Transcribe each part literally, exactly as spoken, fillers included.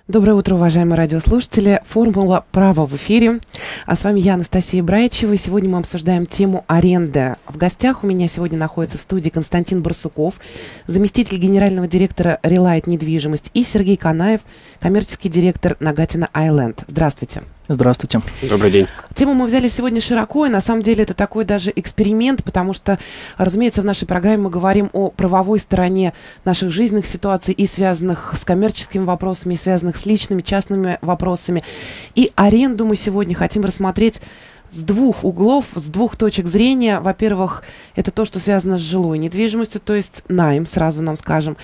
Доброе утро, уважаемые радиослушатели. Формула права в эфире. А с вами я, Анастасия Браичева. Сегодня мы обсуждаем тему аренды. В гостях у меня сегодня находится в студии Константин Барсуков, заместитель генерального директора Relight недвижимость, и Сергей Канаев, коммерческий директор Нагатино Айленд. Здравствуйте. Здравствуйте. Добрый день. Тему мы взяли сегодня широко, и на самом деле это такой даже эксперимент, потому что, разумеется, в нашей программе мы говорим о правовой стороне наших жизненных ситуаций, и связанных с коммерческими вопросами, и связанных с личными, частными вопросами. И аренду мы сегодня хотим рассмотреть с двух углов, с двух точек зрения. Во-первых, это то, что связано с жилой недвижимостью, то есть найм, сразу нам скажем,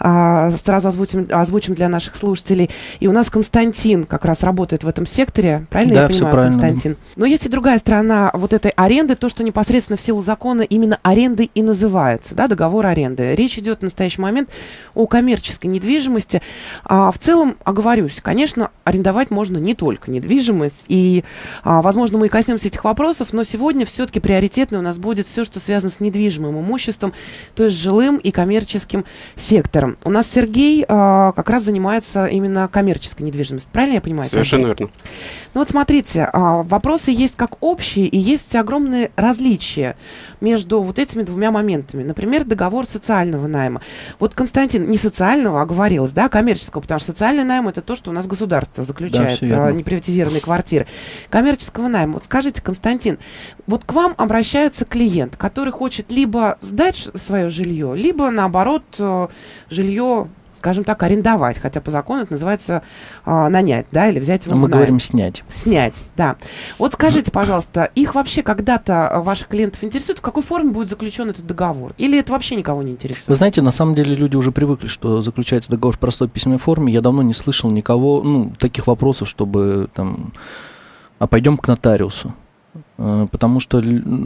а, сразу озвучим, озвучим для наших слушателей. И у нас Константин как раз работает в этом секторе, правильно да, я понимаю, правильно. Константин? Но есть и другая сторона вот этой аренды, то, что непосредственно в силу закона именно арендой и называется, да, договор аренды. Речь идет в настоящий момент о коммерческой недвижимости. А, в целом, оговорюсь, конечно, арендовать можно не только недвижимость, и, а, возможно, мы и коснемся этих вопросов, но сегодня все-таки приоритетно у нас будет все, что связано с недвижимым имуществом, то есть жилым и коммерческим сектором. У нас Сергей а, как раз занимается именно коммерческой недвижимостью. Правильно я понимаю? Совершенно Сергей? верно. Ну вот смотрите, а, вопросы есть как общие, и есть огромные различия между вот этими двумя моментами. Например, договор социального найма. Вот, Константин, не социального, а говорилось, да, коммерческого, потому что социальный найм — это то, что у нас государство заключает, да, а, неприватизированные квартиры. Коммерческого найма. Вот скажите, Константин, вот к вам обращается клиент, который хочет либо сдать свое жилье, либо, наоборот, жилье, скажем так, арендовать, хотя по закону это называется а, нанять, да, или взять его в Мы найм. говорим снять. Снять, да. Вот скажите, пожалуйста, их вообще когда-то, ваших клиентов, интересует, в какой форме будет заключен этот договор? Или это вообще никого не интересует? Вы знаете, на самом деле люди уже привыкли, что заключается договор в простой письменной форме. Я давно не слышал никого, ну, таких вопросов, чтобы там, а пойдем к нотариусу. Потому что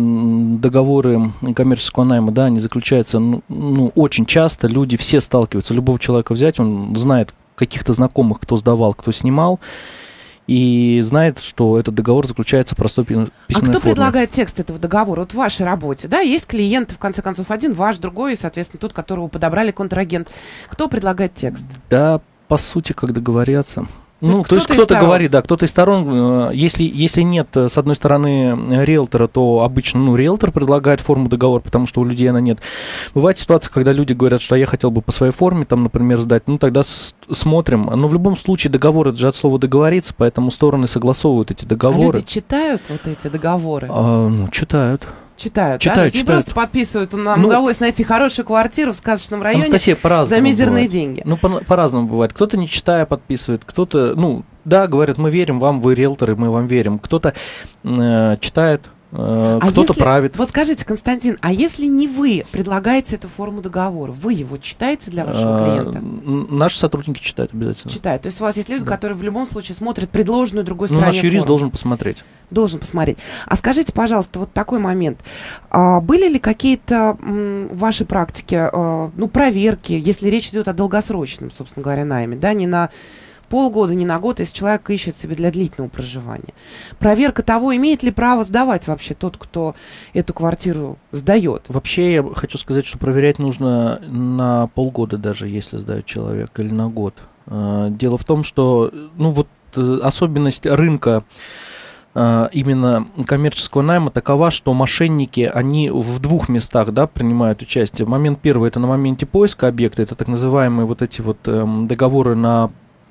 договоры коммерческого найма, да, они заключаются, ну, ну, очень часто, люди все сталкиваются, любого человека взять, он знает каких-то знакомых, кто сдавал, кто снимал, и знает, что этот договор заключается в простой письменной форме. А кто предлагает текст этого договора? Вот в вашей работе, да, есть клиенты, в конце концов, один ваш, другой, и, соответственно, тот, которого подобрали, контрагент. Кто предлагает текст? Да, по сути, как договорятся. Ну, есть то есть кто-то кто-то говорит, да, кто-то из сторон, если, если нет, с одной стороны, риэлтора, то обычно, ну, риэлтор предлагает форму договора, потому что у людей она нет. Бывает ситуация, когда люди говорят, что я хотел бы по своей форме, там, например, сдать, ну, тогда с- смотрим. Но в любом случае договор, это же от слова договориться, поэтому стороны согласовывают эти договоры. А люди читают вот эти договоры? А, ну, читают. Читают, Читают, да? То есть не читают. просто подписывают. Нам Ну, удалось найти хорошую квартиру в сказочном районе Анастасия, по-разному за мизерные бывает. деньги. Ну, по- по-разному бывает. Кто-то, не читая, подписывает, кто-то, ну, да, говорят, мы верим вам, вы риэлторы, мы вам верим. Кто-то э, читает, э, А кто-то если- правит. Вот скажите, Константин, а если не вы предлагаете эту форму договора, вы его читаете для вашего Э, клиента? н- Наши сотрудники читают обязательно. Читают. То есть у вас есть люди, Да. которые в любом случае смотрят предложенную другой Ну, стороне наш юрист форму. должен посмотреть. Должен посмотреть. А скажите, пожалуйста, вот такой момент. А, были ли какие-то м, в вашей практике, а, ну, проверки, если речь идет о долгосрочном, собственно говоря, найме, да, не на полгода, не на год, если человек ищет себе для длительного проживания. Проверка того, имеет ли право сдавать вообще тот, кто эту квартиру сдает. Вообще, я хочу сказать, что проверять нужно на полгода даже, если сдает человек, или на год. Э, Дело в том, что, ну, вот э, особенность рынка э, именно коммерческого найма такова, что мошенники, они в двух местах, да, принимают участие. Момент первый — это на моменте поиска объекта, это так называемые вот эти вот эм, договоры на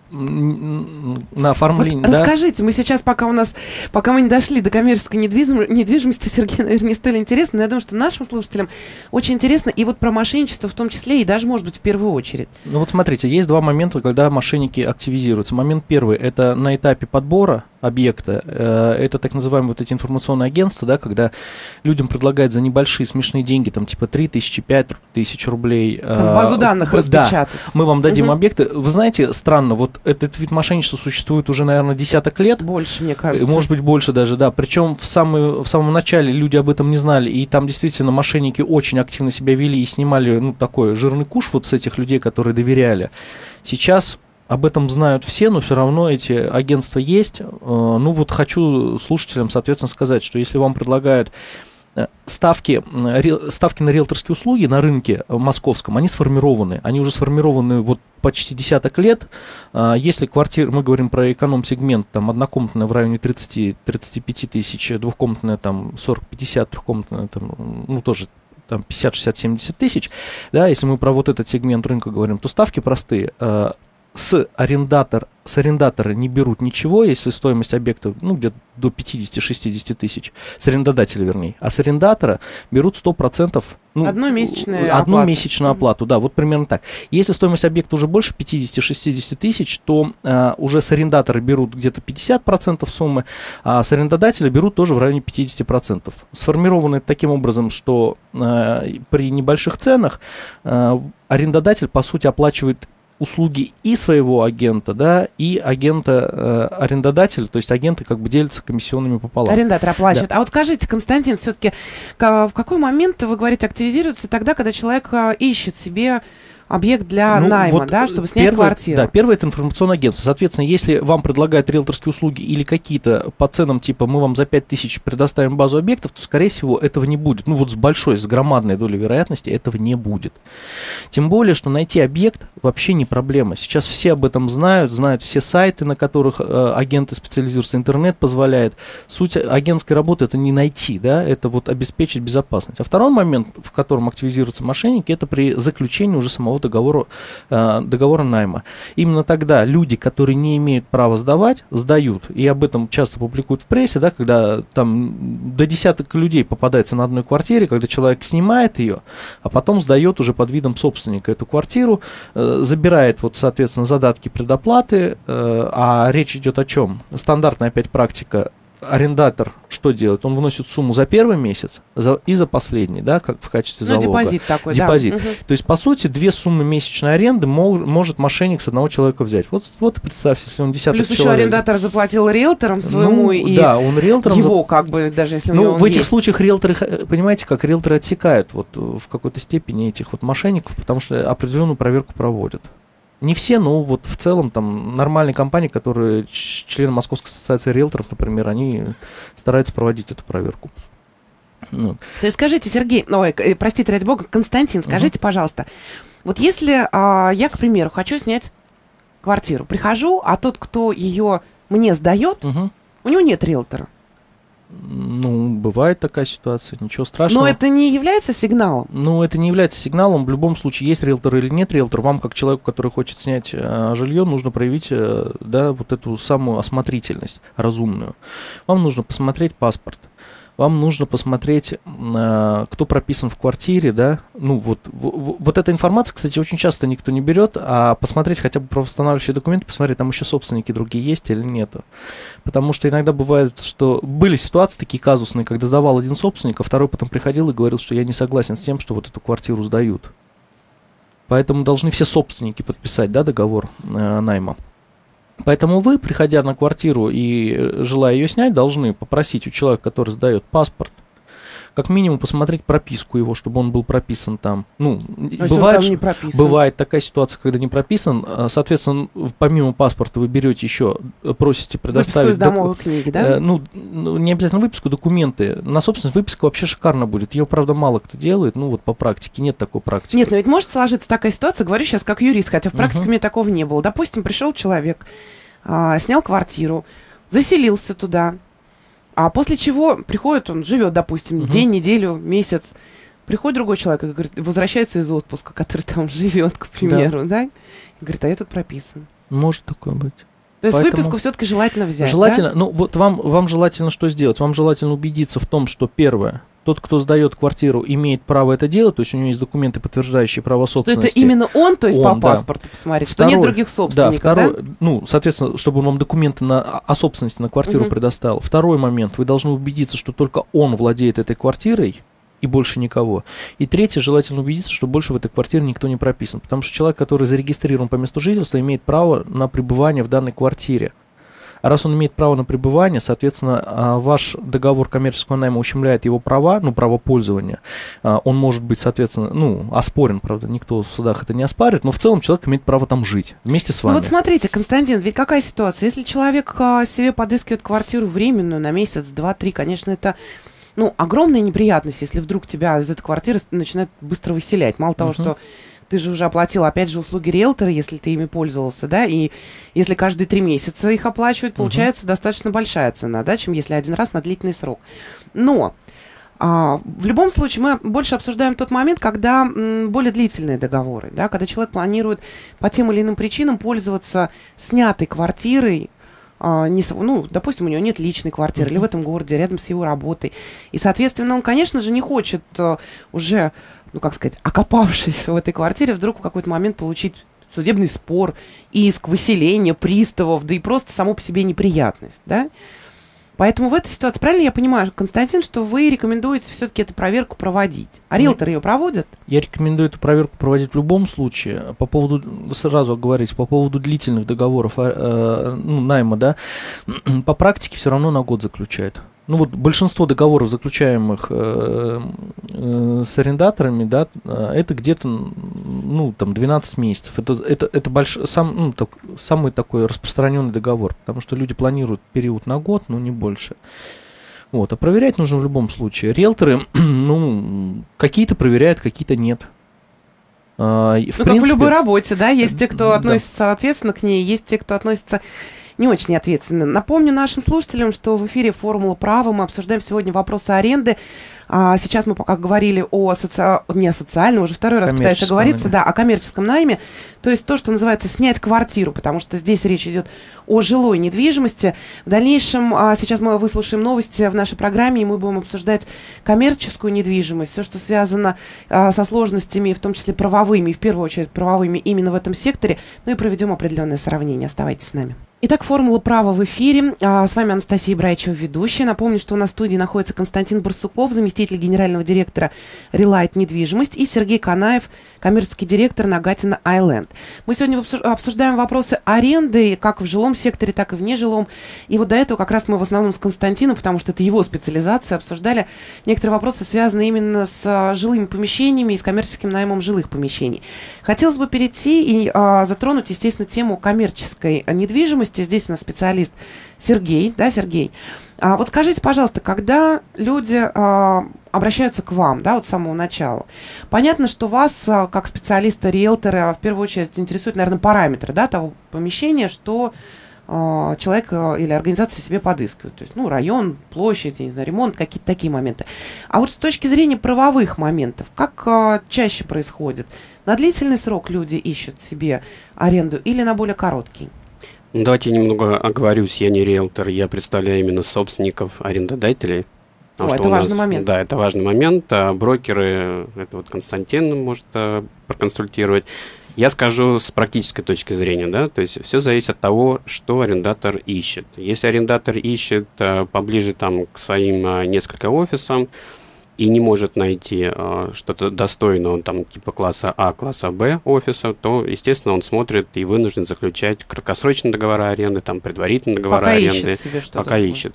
м, на оформление, Вот да? расскажите, мы сейчас, пока у нас, пока мы не дошли до коммерческой недвижим- недвижимости, Сергей, наверное, не столь интересно, но я думаю, что нашим слушателям очень интересно, и вот про мошенничество в том числе, и даже, может быть, в первую очередь. Ну вот смотрите, есть два момента, когда мошенники активизируются. Момент первый — это на этапе подбора объекта, э, это так называемые вот эти информационные агентства, да, когда людям предлагают за небольшие смешные деньги, там типа три тысячи, пять тысяч рублей. Там э, базу данных да, распечатать. мы вам дадим Мгм. объекты. Вы знаете, странно, вот этот вид мошенничества существует уже, наверное, десяток лет. Больше, мне кажется. Может быть, больше даже, да. Причем в, самый, в самом начале люди об этом не знали, и там действительно мошенники очень активно себя вели и снимали, ну, такой жирный куш вот с этих людей, которые доверяли. Сейчас об этом знают все, но все равно эти агентства есть. Ну, вот хочу слушателям, соответственно, сказать, что если вам предлагают ставки, ставки на риэлторские услуги на рынке московском, они сформированы. Они уже сформированы вот почти десяток лет. Если квартира, мы говорим про эконом-сегмент, там однокомнатная в районе тридцать-тридцать пять тысяч, двухкомнатная там сорок-пятьдесят, трехкомнатная там, ну тоже там пятьдесят-шестьдесят-семьдесят тысяч, да, если мы про вот этот сегмент рынка говорим, то ставки простые. С, арендатор, с арендатора не берут ничего, если стоимость объекта, ну, где-то до пятьдесят-шестьдесят тысяч, с арендодателя, вернее, а с арендатора берут сто процентов, ну, одну месячную одну оплату. месячную оплату, да, вот примерно так. Если стоимость объекта уже больше пятьдесят-шестьдесят тысяч, то а, уже с арендатора берут где-то пятьдесят процентов суммы, а с арендодателя берут тоже в районе пятьдесят процентов. Сформированы таким образом, что а, при небольших ценах а, арендодатель, по сути, оплачивает услуги и своего агента, да, и агента э, арендодателя, то есть агенты как бы делятся комиссионными пополам. Арендатор оплачивает. Да. А вот скажите, Константин, все-таки в какой момент, вы говорите, активизируется тогда, когда человек а, ищет себе объект для ну, найма, вот да, чтобы снять первое, квартиру? Да, первое — это информационное агентство. Соответственно, если вам предлагают риэлторские услуги или какие-то по ценам, типа мы вам за пять тысяч предоставим базу объектов, то, скорее всего, этого не будет. Ну вот с большой, с громадной долей вероятности этого не будет. Тем более, что найти объект вообще не проблема. Сейчас все об этом знают, знают все сайты, на которых э, агенты специализируются, интернет позволяет. Суть агентской работы — это не найти, да, это вот обеспечить безопасность. А второй момент, в котором активизируются мошенники, это при заключении уже самого договора, э, договора найма. Именно тогда люди, которые не имеют права сдавать, сдают. И об этом часто публикуют в прессе, да, когда там до десяток людей попадается на одной квартире, когда человек снимает ее, а потом сдает уже под видом собственника эту квартиру, э, забирает, вот, соответственно, задатки предоплаты, э, а речь идет о чем? Стандартная опять практика. Арендатор что делает? Он вносит сумму за первый месяц за, и за последний, да, как в качестве ну, залога. Депозит такой, депозит. Да. Угу. То есть, по сути, две суммы месячной аренды мог, может мошенник с одного человека взять. Вот, вот представьте, если он десяток Плюс человек... еще арендатор заплатил риэлторам своему, ну, и да, он риэлтором его, зап... как бы, даже если у Ну, него в этих есть. случаях риэлторы, понимаете, как риэлторы отсекают вот в какой-то степени этих вот мошенников, потому что определенную проверку проводят. Не все, но вот в целом там нормальные компании, которые члены Московской ассоциации риэлторов, например, они стараются проводить эту проверку. Ну. То есть скажите, Сергей, ой, простите, ради бога, Константин, скажите, угу. пожалуйста, вот если а, я, к примеру, хочу снять квартиру, прихожу, а тот, кто ее мне сдает, угу. у него нет риэлтора. Ну, бывает такая ситуация, ничего страшного. Но это не является сигналом? Ну, это не является сигналом. В любом случае, есть риэлтор или нет риэлтор, вам, как человеку, который хочет снять э, жилье, нужно проявить, э, да, вот эту самую осмотрительность разумную. Вам нужно посмотреть паспорт. Вам нужно посмотреть, э, кто прописан в квартире, да, ну, вот, в, вот эта информация, кстати, очень часто никто не берет, а посмотреть хотя бы правоустанавливающие документы, посмотреть, там еще собственники другие есть или нету. Потому что иногда бывает, что были ситуации такие казусные, когда сдавал один собственник, а второй потом приходил и говорил, что я не согласен с тем, что вот эту квартиру сдают. Поэтому должны все собственники подписать, да, договор э, найма. Поэтому вы, приходя на квартиру и желая ее снять, должны попросить у человека, который сдает, паспорт, как минимум посмотреть прописку его, чтобы он был прописан там. Ну, бывает, не прописан. Бывает такая ситуация, когда не прописан. Соответственно, помимо паспорта вы берете еще, просите предоставить... Выписку из домовой доку... книги, да? Э, ну, не обязательно выписку, документы. На собственность выписка вообще шикарно будет. Ее, правда, мало кто делает, ну вот по практике. Нет такой практики. Нет, но ведь может сложиться такая ситуация, говорю сейчас как юрист, хотя в практике uh-huh. у меня такого не было. Допустим, пришел человек, а, снял квартиру, заселился туда, а после чего приходит, он живет, допустим, uh-huh. день, неделю, месяц, приходит другой человек и говорит, возвращается из отпуска, который там живет, к примеру, да, да? И говорит, а я тут прописан. Может такое быть. То есть Поэтому выписку все-таки желательно взять, Желательно, да? ну вот вам, вам желательно что сделать? Вам желательно убедиться в том, что первое, тот, кто сдает квартиру, имеет право это делать, то есть у него есть документы, подтверждающие право собственности. Что это именно он, то есть он, по да. паспорту посмотреть, второй, что нет других собственников, да? Второй, да? ну, соответственно, чтобы он вам документы на, о собственности на квартиру uh-huh. предоставил. Второй момент, вы должны убедиться, что только он владеет этой квартирой, и больше никого. И третье, желательно убедиться, что больше в этой квартире никто не прописан, потому что человек, который зарегистрирован по месту жительства, имеет право на пребывание в данной квартире. А раз он имеет право на пребывание, соответственно, ваш договор коммерческого найма ущемляет его права, ну, право пользования. Он может быть, соответственно, ну, оспорен, правда, никто в судах это не оспаривает, но в целом человек имеет право там жить вместе с вами. Ну вот смотрите, Константин, ведь какая ситуация? Если человек себе подыскивает квартиру временную на месяц, два, три, конечно, это ну, огромная неприятность, если вдруг тебя из этой квартиры начинают быстро выселять. Мало того, uh-huh. что ты же уже оплатил, опять же, услуги риэлтора, если ты ими пользовался, да, и если каждые три месяца их оплачивают, получается uh-huh. достаточно большая цена, да, чем если один раз на длительный срок. Но а, в любом случае мы больше обсуждаем тот момент, когда м, более длительные договоры, да, когда человек планирует по тем или иным причинам пользоваться снятой квартирой, а, не, ну, допустим, у него нет личной квартиры uh-huh. или в этом городе, рядом с его работой. И, соответственно, он, конечно же, не хочет а, уже, ну, как сказать, окопавшись в этой квартире, вдруг в какой-то момент получить судебный спор, иск, выселение, приставов, да и просто само по себе неприятность, да. Поэтому в этой ситуации, правильно я понимаю, Константин, что вы рекомендуете все-таки эту проверку проводить? А риэлторы ее проводят? Я рекомендую эту проверку проводить в любом случае. По поводу, сразу говорить, по поводу длительных договоров э, ну, найма, да, по практике все равно на год заключают. Ну вот большинство договоров, заключаемых э, э, с арендаторами, да, это где-то, ну, там, двенадцать месяцев. Это, это, это больш... Сам, ну, так, самый такой распространенный договор, потому что люди планируют период на год, но не больше. Вот, а проверять нужно в любом случае. Риэлторы, ну, какие-то проверяют, какие-то нет. А, в ну, принципе, как в любой работе, да, есть те, кто да. относится ответственно к ней, есть те, кто относится не очень ответственно. Напомню нашим слушателям, что в эфире «Формула права» мы обсуждаем сегодня вопросы аренды. А сейчас мы пока говорили о соци... не о социальном, уже второй раз пытаюсь оговориться, да, о коммерческом найме. То есть то, что называется снять квартиру, потому что здесь речь идет о жилой недвижимости. В дальнейшем, а, сейчас мы выслушаем новости в нашей программе, и мы будем обсуждать коммерческую недвижимость, все, что связано а, со сложностями, в том числе правовыми, в первую очередь правовыми именно в этом секторе. Ну и проведем определенное сравнение. Оставайтесь с нами. Итак, «Формула права» в эфире. А, с вами Анастасия Брайчева, ведущая. Напомню, что у нас в студии находится Константин Барсуков, заместитель генерального директора «Релайт недвижимость», и Сергей Канаев, коммерческий директор Нагатино Айленд. Мы сегодня обсуждаем вопросы аренды как в жилом секторе, так и в нежилом. И вот до этого как раз мы в основном с Константином, потому что это его специализация, обсуждали некоторые вопросы, связанные именно с жилыми помещениями и с коммерческим наймом жилых помещений. Хотелось бы перейти и а, затронуть, естественно, тему коммерческой недвижимости. Здесь у нас специалист Сергей, да, Сергей? А, вот скажите, пожалуйста, когда люди а, обращаются к вам, да, вот с самого начала, понятно, что вас, а, как специалиста, риэлтора, в первую очередь интересуют, наверное, параметры, да, того помещения, что а, человек а, или организация себе подыскивает. То есть, ну, район, площадь, я не знаю, ремонт, какие-то такие моменты. А вот с точки зрения правовых моментов, как а, чаще происходит? На длительный срок люди ищут себе аренду или на более короткий? Ну, давайте я немного оговорюсь, я не риэлтор, я представляю именно собственников, арендодателей. О, это важный нас, момент. Да, это важный момент. А брокеры, это вот Константин может а, проконсультировать. Я скажу с практической точки зрения, да, то есть все зависит от того, что арендатор ищет. Если арендатор ищет а, поближе там к своим а, несколько офисам, и не может найти э, что-то достойного, там, типа класса А, класса Б офиса, то, естественно, он смотрит и вынужден заключать краткосрочные договора аренды, там, предварительные договора пока аренды. Ищет себе что-то пока ищет.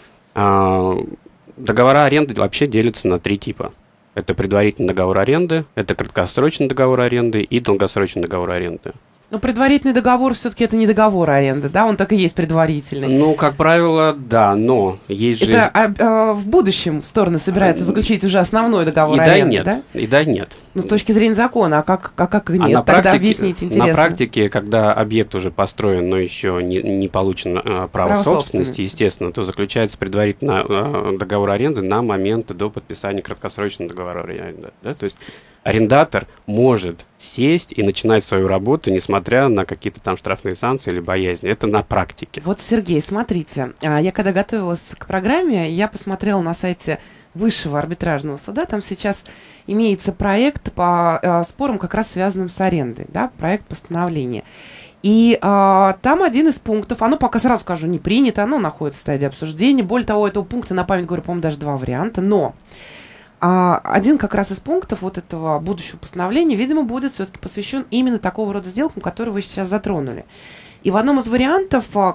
А, договора аренды вообще делятся на три типа. Это предварительный договор аренды, это краткосрочный договор аренды и долгосрочный договор аренды. Но предварительный договор все-таки это не договор аренды, да? Он так и есть предварительный. Ну, как правило, да, но есть же... Это а, а, в будущем стороны собираются заключить уже основной договор и аренды, да? да? И да, нет. Ну, с точки зрения закона, а как, а как нет? А Тогда практике, объясните, интересно. На практике, когда объект уже построен, но еще не, не получено а, право, право собственности, собственности, естественно, то заключается предварительно а, договор аренды на момент до подписания краткосрочного договора аренды. Да? То есть арендатор может сесть и начинать свою работу, несмотря на какие-то там штрафные санкции или боязни. Это на практике. Вот, Сергей, смотрите, я когда готовилась к программе, я посмотрела на сайте Высшего арбитражного суда, там сейчас имеется проект по э, спорам, как раз связанным с арендой, да, проект постановления. И э, там один из пунктов, оно пока сразу скажу, не принято, оно находится в стадии обсуждения. Более того, этого пункта, на память говорю, по-моему, даже два варианта, но а, один как раз из пунктов вот этого будущего постановления, видимо, будет все-таки посвящен именно такого рода сделкам, которые вы сейчас затронули. И в одном из вариантов э,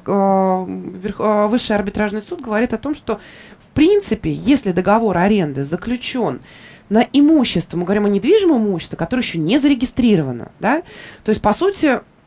э, Высший арбитражный суд говорит о том, что в принципе, если договор аренды заключен на имущество, мы говорим о недвижимом имуществе, которое еще не зарегистрировано, да, то есть, по сути,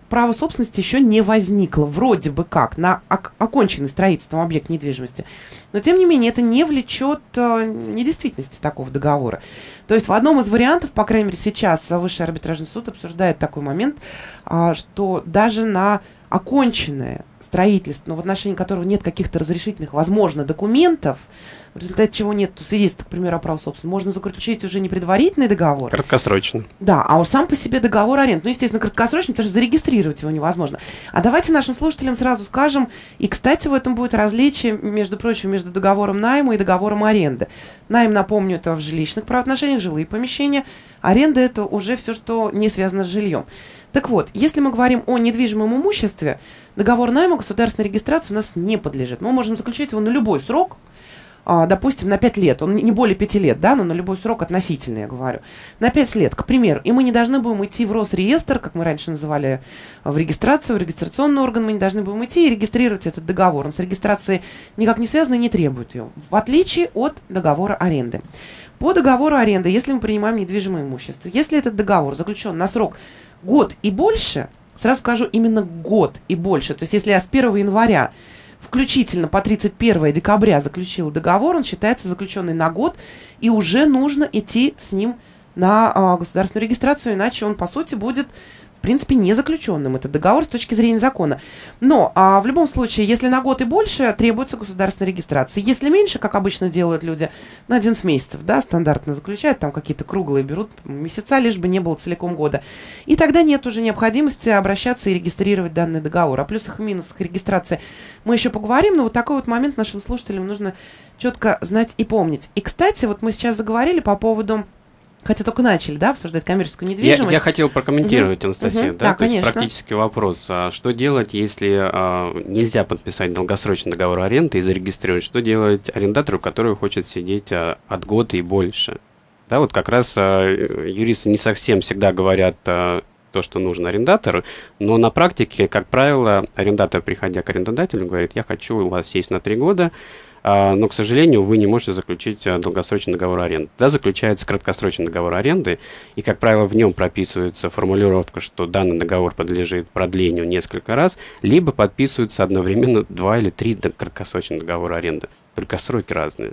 право собственности еще не возникло, вроде бы как, на ок- оконченный строительством объект недвижимости. Но, тем не менее, это не влечет э, недействительности такого договора. То есть в одном из вариантов, по крайней мере, сейчас Высший арбитражный суд обсуждает такой момент, э, что даже на оконченное строительство, но в отношении которого нет каких-то разрешительных, возможно, документов, в результате чего нет свидетельства, к примеру, о праве собственности, можно заключить уже не предварительный договор. Краткосрочно. Да, а уж сам по себе договор аренды. Ну, естественно, краткосрочный, потому что зарегистрировать его невозможно. А давайте нашим слушателям сразу скажем, и, кстати, в этом будет различие, между прочим, между договором найма и договором аренды. Найм, напомню, это в жилищных правоотношениях, жилые помещения. Аренда – это уже все, что не связано с жильем. Так вот, если мы говорим о недвижимом имуществе, договор найма государственной регистрации у нас не подлежит. Мы можем заключить его на любой срок, допустим, на пять лет, он не более пяти лет, да, но на любой срок относительно, я говорю, на пять лет, к примеру, и мы не должны будем идти в Росреестр, как мы раньше называли, в регистрацию, в регистрационный орган, мы не должны будем идти и регистрировать этот договор. Он с регистрацией никак не связан и не требует ее, в отличие от договора аренды. По договору аренды, если мы принимаем недвижимое имущество, если этот договор заключен на срок год и больше, сразу скажу, именно год и больше, то есть если я с первого января включительно по тридцать первое декабря заключил договор, он считается заключенный на год, и уже нужно идти с ним на а, государственную регистрацию, иначе он, по сути, будет, в принципе, не заключенным, этот договор с точки зрения закона. Но а, в любом случае, если на год и больше, требуется государственная регистрация. Если меньше, как обычно делают люди, на одиннадцать месяцев, да, стандартно заключают, там какие-то круглые берут месяца, лишь бы не было целиком года. И тогда нет уже необходимости обращаться и регистрировать данный договор. О плюсах и минусах регистрации мы еще поговорим, но вот такой вот момент нашим слушателям нужно четко знать и помнить. И, кстати, вот мы сейчас заговорили по поводу, хотя только начали, да, обсуждать коммерческую недвижимость. Я, я хотел прокомментировать, угу. Анастасия, угу. да, да, то конечно. есть практический вопрос. А что делать, если а, нельзя подписать долгосрочный договор аренды и зарегистрировать? Что делать арендатору, который хочет сидеть а, от года и больше? Да, вот как раз а, юристы не совсем всегда говорят а, то, что нужно арендатору, но на практике, как правило, арендатор, приходя к арендодателю, говорит: я хочу у вас сесть на три года, но, к сожалению, вы не можете заключить долгосрочный договор аренды. Да, заключается краткосрочный договор аренды, и, как правило, в нем прописывается формулировка, что данный договор подлежит продлению несколько раз, либо подписываются одновременно два или три краткосрочных договора аренды. Только сроки разные.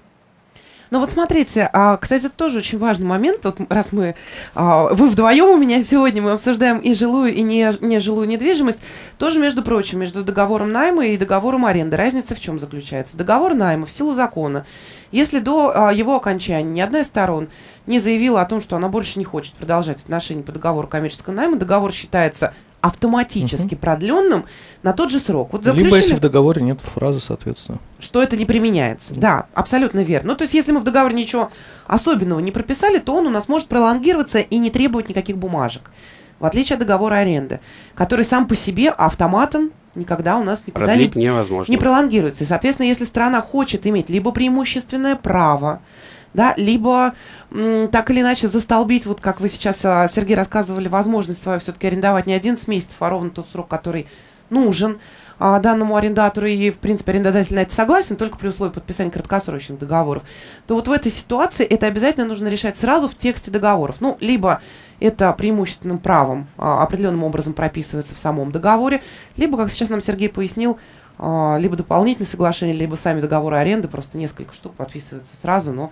Ну вот смотрите, а, кстати, это тоже очень важный момент. Вот раз мы, а, вы вдвоем у меня сегодня, мы обсуждаем и жилую, и не, нежилую недвижимость, тоже, между прочим, между договором найма и договором аренды. Разница в чем заключается? Договор найма в силу закона, если до а, его окончания ни одна из сторон не заявила о том, что она больше не хочет продолжать отношения по договору коммерческого найма, договор считается автоматически uh-huh. продленным на тот же срок. Вот либо если в договоре нет фразы, соответственно. Что это не применяется. Uh-huh. Да, абсолютно верно. Ну, то есть, если мы в договоре ничего особенного не прописали, то он у нас может пролонгироваться и не требовать никаких бумажек. В отличие от договора аренды, который сам по себе автоматом никогда у нас никогда не, невозможно. не пролонгируется. И, соответственно, если страна хочет иметь либо преимущественное право, да, либо м, так или иначе застолбить, вот как вы сейчас, а, Сергей, рассказывали, возможность свою все-таки арендовать не одиннадцать месяцев, а ровно тот срок, который нужен а, данному арендатору, и, в принципе, арендодатель на это согласен, только при условии подписания краткосрочных договоров, то вот в этой ситуации это обязательно нужно решать сразу в тексте договоров. Ну, либо это преимущественным правом а, определенным образом прописывается в самом договоре, либо, как сейчас нам Сергей пояснил, а, либо дополнительные соглашения, либо сами договоры аренды, просто несколько штук подписываются сразу, но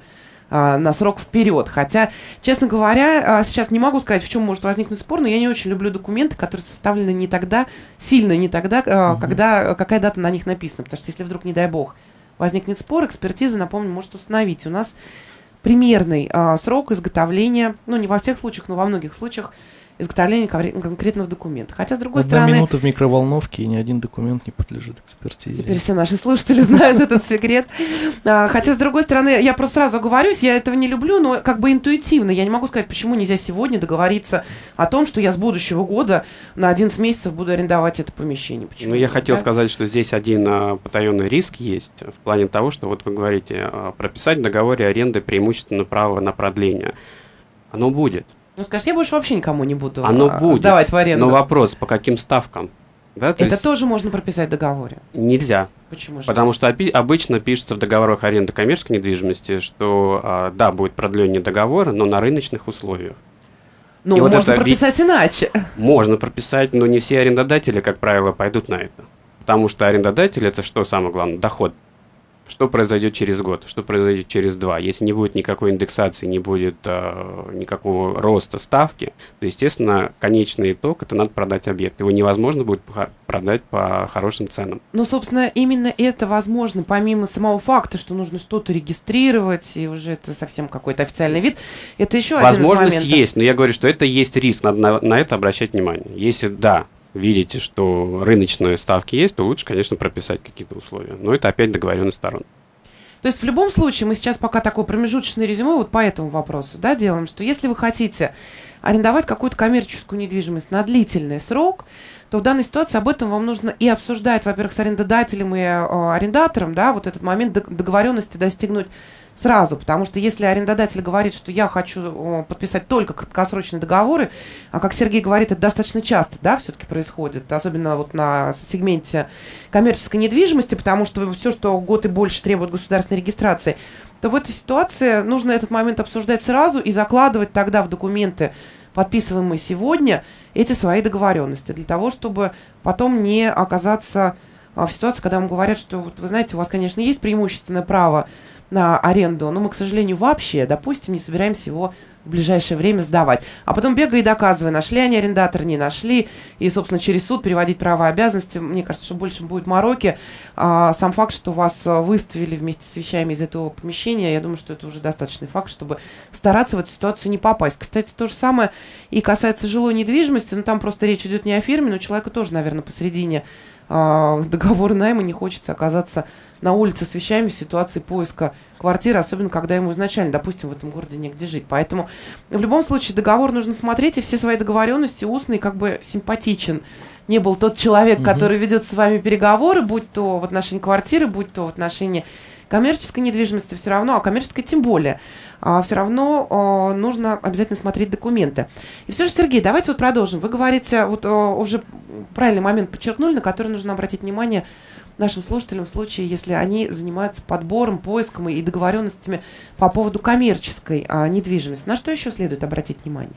на срок вперед. Хотя, честно говоря, сейчас не могу сказать, в чем может возникнуть спор, но я не очень люблю документы, которые составлены не тогда, сильно не тогда, uh-huh. когда, какая дата на них написана. Потому что если вдруг, не дай бог, возникнет спор, экспертиза, напомню, может установить. У нас примерный а, срок изготовления, ну, не во всех случаях, но во многих случаях, изготовления конкретного документа. Хотя, с другой Одна стороны... минута в микроволновке, и ни один документ не подлежит экспертизе. Теперь все наши слушатели знают этот секрет. Хотя, с другой стороны, я просто сразу оговорюсь, я этого не люблю, но как бы интуитивно. Я не могу сказать, почему нельзя сегодня договориться о том, что я с будущего года на одиннадцать месяцев буду арендовать это помещение. Почему? Ну, я хотел да? сказать, что здесь один а, потаенный риск есть в плане того, что вот вы говорите, а, прописать в договоре аренды преимущественно право на продление. Оно будет. Ну, скажешь, я больше вообще никому не буду Оно а, будет, сдавать в аренду. Но вопрос, по каким ставкам? Да, то это есть тоже можно прописать в договоре? Нельзя. Почему же? Потому что опи- обычно пишется в договорах аренды коммерческой недвижимости, что а, да, будет продление договора, но на рыночных условиях. Ну, И вот можно это прописать ви- иначе. Можно прописать, но не все арендодатели, как правило, пойдут на это. Потому что арендодатель — это что самое главное? Доход. Что произойдет через год, что произойдет через два. Если не будет никакой индексации, не будет э, никакого роста ставки, то, естественно, конечный итог — это надо продать объект. Его невозможно будет по- продать по хорошим ценам. Ну, собственно, именно это возможно, помимо самого факта, что нужно что-то регистрировать, и уже это совсем какой-то официальный вид. Это еще один из Возможность моментов. есть, но я говорю, что это есть риск, надо на, на это обращать внимание. Если, да, видите, что рыночные ставки есть, то лучше, конечно, прописать какие-то условия. Но это опять договоренность сторон. То есть в любом случае мы сейчас пока такое промежуточное резюме вот по этому вопросу, да, делаем, что если вы хотите арендовать какую-то коммерческую недвижимость на длительный срок, то в данной ситуации об этом вам нужно и обсуждать, во-первых, с арендодателем и э, арендатором, да, вот этот момент дог- договоренности достигнуть сразу, потому что если арендодатель говорит, что я хочу о, подписать только краткосрочные договоры, а как Сергей говорит, это достаточно часто, да, все-таки происходит, особенно вот на сегменте коммерческой недвижимости, потому что все, что год и больше требует государственной регистрации, то в этой ситуации нужно этот момент обсуждать сразу и закладывать тогда в документы, подписываемые сегодня, эти свои договоренности, для того, чтобы потом не оказаться а, в ситуации, когда вам говорят, что, вот, вы знаете, у вас, конечно, есть преимущественное право на аренду, но мы, к сожалению, вообще, допустим, не собираемся его в ближайшее время сдавать. А потом бегай и доказывай, нашли они арендатора, не нашли, и, собственно, через суд переводить права и обязанности. Мне кажется, что больше будет мороки. А сам факт, что вас выставили вместе с вещами из этого помещения, я думаю, что это уже достаточный факт, чтобы стараться в эту ситуацию не попасть. Кстати, то же самое и касается жилой недвижимости, но там просто речь идет не о фирме, но человеку тоже, наверное, посередине а, договора найма не хочется оказаться на улице с вещами в ситуации поиска квартиры, особенно когда ему изначально, допустим, в этом городе негде жить. Поэтому в любом случае договор нужно смотреть, и все свои договоренности устные, как бы симпатичен не был тот человек, Мгм. который ведет с вами переговоры, будь то в отношении квартиры, будь то в отношении коммерческой недвижимости, все равно, а коммерческой тем более, а, все равно а, нужно обязательно смотреть документы. И все же, Сергей, давайте вот продолжим. Вы говорите, вот а, уже правильный момент подчеркнули, на который нужно обратить внимание нашим слушателям в случае, если они занимаются подбором, поиском и договоренностями по поводу коммерческой а, недвижимости. На что еще следует обратить внимание?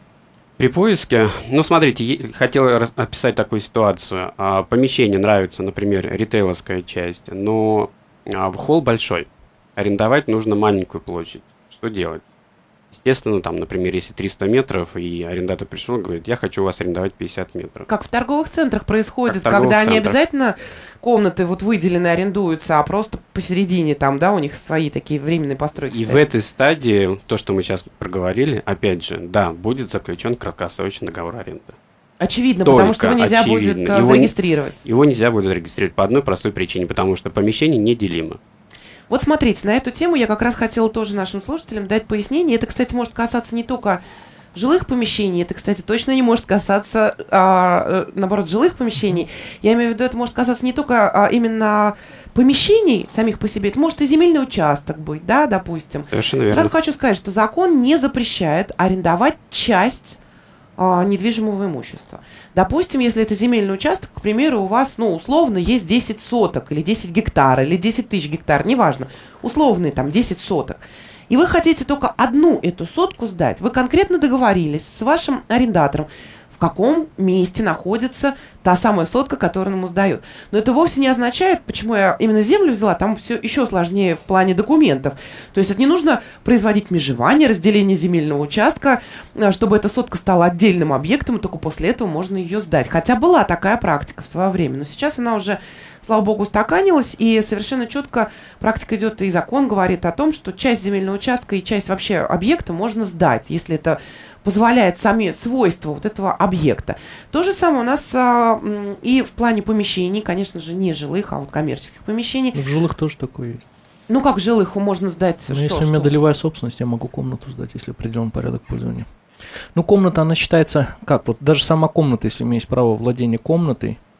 При поиске, ну, смотрите, е- хотел рас- описать такую ситуацию. А, помещение нравится, например, ритейловская часть, но а, в холл большой. Арендовать нужно маленькую площадь. Что делать? Естественно, там, например, если триста метров, и арендатор пришел и говорит, я хочу у вас арендовать пятьдесят метров. Как в торговых центрах происходит, Как в торговых когда не центрах. обязательно комнаты вот выделены, арендуются, а просто посередине там, да, у них свои такие временные постройки. И в стоят. этой стадии, то, что мы сейчас проговорили, опять же, да, будет заключен краткосрочный договор аренды. Очевидно, Только потому что его нельзя очевидно. будет а, Его не- зарегистрировать. Его нельзя будет зарегистрировать по одной простой причине, потому что помещение неделимо. Вот смотрите, на эту тему я как раз хотела тоже нашим слушателям дать пояснение. Это, кстати, может касаться не только жилых помещений, это, кстати, точно не может касаться, а, наоборот, жилых помещений. Я имею в виду, это может касаться не только а, именно помещений самих по себе, это может и земельный участок быть, да, допустим. Совершенно верно. Сразу хочу сказать, что закон не запрещает арендовать часть а, недвижимого имущества. Допустим, если это земельный участок, к примеру, у вас, ну, условно, есть десять соток, или десять гектар, или десять тысяч гектар, неважно, условные там десять соток, и вы хотите только одну эту сотку сдать, вы конкретно договорились с вашим арендатором, в каком месте находится та самая сотка, которую он ему сдает. Но это вовсе не означает, почему я именно землю взяла, там все еще сложнее в плане документов. То есть это не нужно производить межевание, разделение земельного участка, а, чтобы эта сотка стала отдельным объектом, и только после этого можно ее сдать. Хотя была такая практика в свое время, но сейчас она уже, слава богу, устаканилась, и совершенно четко практика идет, и закон говорит о том, что часть земельного участка и часть вообще объекта можно сдать, если это позволяет сами свойства вот этого объекта. То же самое у нас а, м, и в плане помещений, конечно же, не жилых, а вот коммерческих помещений. В жилых тоже такое есть. Ну, как жилых можно сдать? Но что, если что? у меня долевая собственность, я могу комнату сдать, если определен порядок пользования. Ну, комната, она считается, как, вот даже сама комната, если у меня есть право владения комнатой,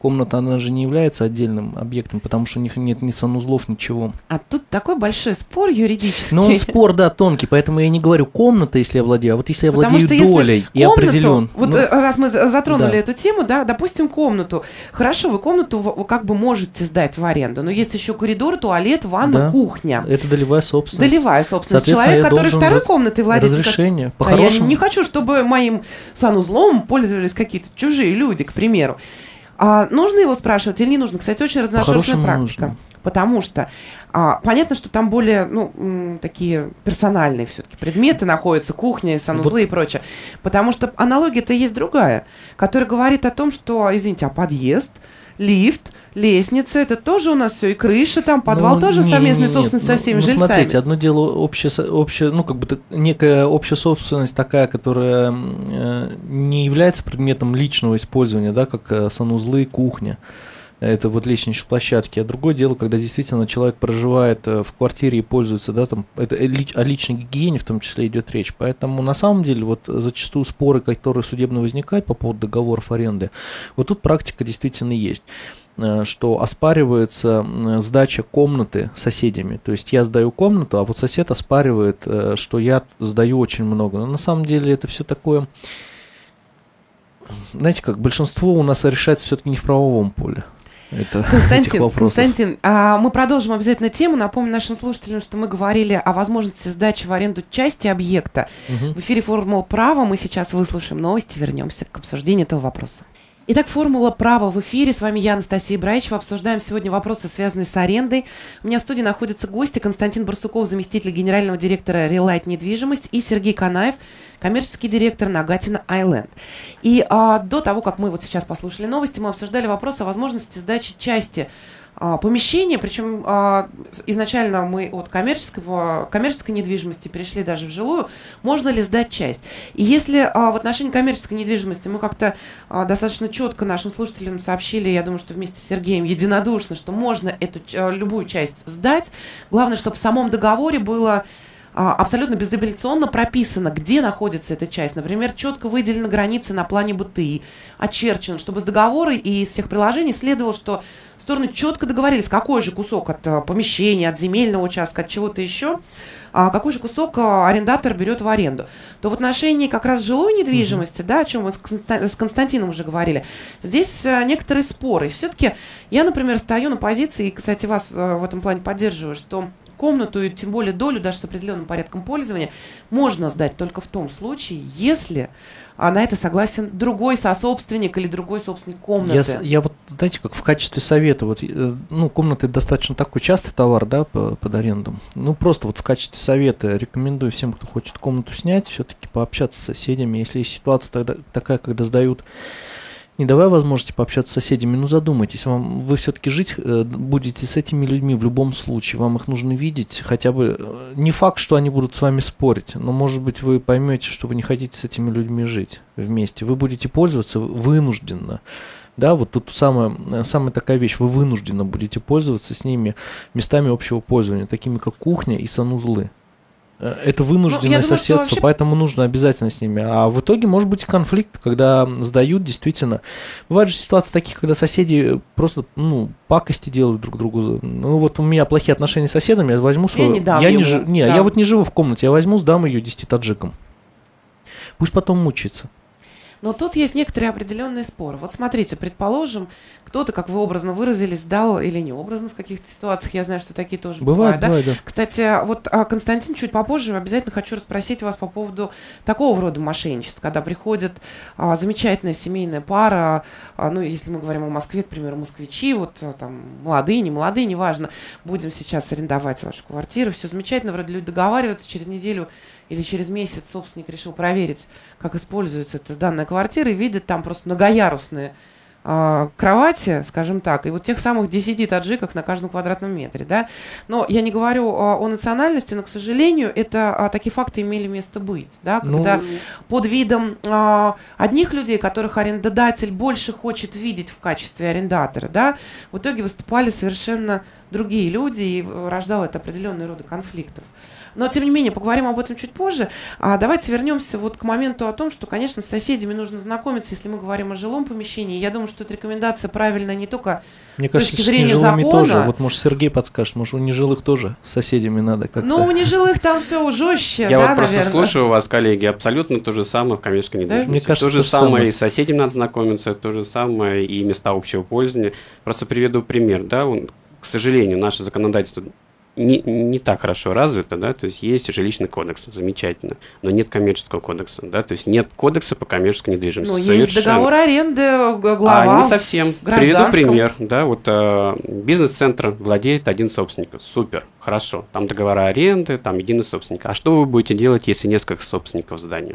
комната, она же не является отдельным объектом, потому что у них нет ни санузлов, ничего. А тут такой большой спор юридический. Ну, он спор, да, тонкий, поэтому я не говорю комната, если я владею, а вот если я Потому владею что долей если и комнату, определен. Вот ну, раз мы затронули да. эту тему, да, допустим, комнату. Хорошо, вы комнату вы как бы можете сдать в аренду, но есть еще коридор, туалет, ванна, Да. кухня. Это долевая собственность. Долевая собственность. Соответственно, Человек, я который должен второй раз- комнатой владеет. разрешение. скажет, «А я По-хорошему. не хочу, чтобы моим санузлом пользовались какие-то чужие люди, к примеру. А нужно его спрашивать или не нужно? Кстати, очень разношерстная По-хорошему практика. нужно. Потому что а, понятно, что там более ну, м, такие персональные все-таки предметы находятся, кухня, санузлы Вот. и прочее. Потому что аналогия-то есть другая, которая говорит о том, что, извините, а подъезд, лифт, лестница, это тоже у нас все, и крыша там, подвал Ну, тоже в не- совместной не- собственности нет. со всеми ну, ну, жильцами. Смотрите, одно дело общая, общая, ну, как бы так, некая общая собственность такая, которая э, не является предметом личного использования, да, как э, санузлы, кухня. Это вот лестничные площадки. А другое дело, когда действительно человек проживает э, в квартире и пользуется, да, там, это о лич- о личной гигиене в том числе идет речь. Поэтому на самом деле вот зачастую споры, которые судебно возникают по поводу договоров аренды, вот тут практика действительно есть, э, что оспаривается э, сдача комнаты соседями. То есть я сдаю комнату, а вот сосед оспаривает, э, что я сдаю очень много. Но на самом деле это все такое, знаете как, большинство у нас решается все-таки не в правовом поле. Это Константин, Константин, а мы продолжим обязательно тему. Напомню нашим слушателям, что мы говорили о возможности сдачи в аренду части объекта. Угу. В эфире «Формула права». Мы сейчас выслушаем новости, вернемся к обсуждению этого вопроса. Итак, «Формула права» в эфире. С вами я, Анастасия Браичева. Обсуждаем сегодня вопросы, связанные с арендой. У меня в студии находятся гости: Константин Барсуков, заместитель генерального директора «Релайт Недвижимость», и Сергей Канаев, коммерческий директор Нагатино Айленд. И а, до того, как мы вот сейчас послушали новости, мы обсуждали вопрос о возможности сдачи части а, помещения, причем а, изначально мы от коммерческого, коммерческой недвижимости перешли даже в жилую. Можно ли сдать часть? И если а, в отношении коммерческой недвижимости мы как-то а, достаточно четко нашим слушателям сообщили, я думаю, что вместе с Сергеем единодушно, что можно эту а, любую часть сдать, главное, чтобы в самом договоре было абсолютно безапелляционно прописано, где находится эта часть. Например, четко выделены границы на плане БТИ, очерчено, чтобы с договора и из всех приложений следовало, что стороны четко договорились, какой же кусок от а, помещения, от земельного участка, от чего-то еще, а, какой же кусок а, арендатор берет в аренду. То в отношении как раз жилой недвижимости, mm-hmm. да, о чем мы с, Конста- с Константином уже говорили, здесь а, некоторые споры. Все-таки я, например, стою на позиции, и, кстати, вас а, в этом плане поддерживаю, что комнату и тем более долю, даже с определенным порядком пользования, можно сдать только в том случае, если а, на это согласен другой сособственник или другой собственник комнаты. Я, я вот, знаете, как в качестве совета, вот, ну, комнаты достаточно такой частый товар, да, по, под аренду. Ну, просто вот в качестве совета рекомендую всем, кто хочет комнату снять, все-таки пообщаться с соседями. Если есть ситуация тогда, такая, когда сдают, не давая возможности пообщаться с соседями, ну задумайтесь, вам, вы все-таки жить э, будете с этими людьми в любом случае, вам их нужно видеть, хотя бы, э, не факт, что они будут с вами спорить, но может быть вы поймете, что вы не хотите с этими людьми жить вместе, вы будете пользоваться вынужденно, да, вот тут самая, самая такая вещь, вы вынужденно будете пользоваться с ними местами общего пользования, такими как кухня и санузлы. Это вынужденное ну, соседство, вообще... поэтому нужно обязательно с ними. А в итоге может быть конфликт, когда сдают действительно. Бывают же ситуации такие, когда соседи просто ну, пакости делают друг другу. Ну вот у меня плохие отношения с соседами, я возьму свою... Я не дам я ему. Не, ж... не, да. я вот не живу в комнате, я возьму, сдам ее десяти таджикам. Пусть потом мучается. Но тут есть некоторые определенные споры. Вот смотрите, предположим, кто-то, как вы образно выразились, сдал или не образно в каких-то ситуациях. Я знаю, что такие тоже бывают. Бывает, да? да. Кстати, вот Константин, чуть попозже обязательно хочу расспросить вас по поводу такого рода мошенничества, когда приходит а, замечательная семейная пара, а, ну, если мы говорим о Москве, к примеру, москвичи, вот там молодые, не молодые, неважно, будем сейчас арендовать вашу квартиру, все замечательно, вроде люди договариваются, через неделю или через месяц собственник решил проверить, как используется эта данная квартира, и видит там просто многоярусные а, кровати, скажем так, и вот тех самых десяти таджиков на каждом квадратном метре, да. Но я не говорю а, о национальности, но, к сожалению, это а, такие факты имели место быть, да, когда ну... под видом а, одних людей, которых арендодатель больше хочет видеть в качестве арендатора, да, в итоге выступали совершенно другие люди, и рождало это определенные роды конфликтов. Но, тем не менее, поговорим об этом чуть позже. А давайте вернемся вот к моменту о том, что, конечно, с соседями нужно знакомиться, если мы говорим о жилом помещении. Я думаю, что эта рекомендация правильная не только Мне с кажется, точки зрения с нежилыми закона. тоже. Вот, может, Сергей подскажет, может, у нежилых тоже с соседями надо как-то. Ну, у нежилых там все жестче, Я да, вот просто наверное. слушаю вас, коллеги, абсолютно то же самое в коммерческой недвижимости. Мне кажется, то же то же самое самое. и с соседями надо знакомиться, то же самое и места общего пользования. Просто приведу пример, да, он, к сожалению, наше законодательство не, не так хорошо развито, да, то есть есть жилищный кодекс, замечательно, но нет коммерческого кодекса, да, то есть нет кодекса по коммерческой недвижимости. Ну, есть договор аренды, глава. А не совсем. Приведу пример, да, вот э, бизнес-центр владеет один собственник, супер, хорошо, там договора аренды, там единый собственник. А что вы будете делать, если несколько собственников здания?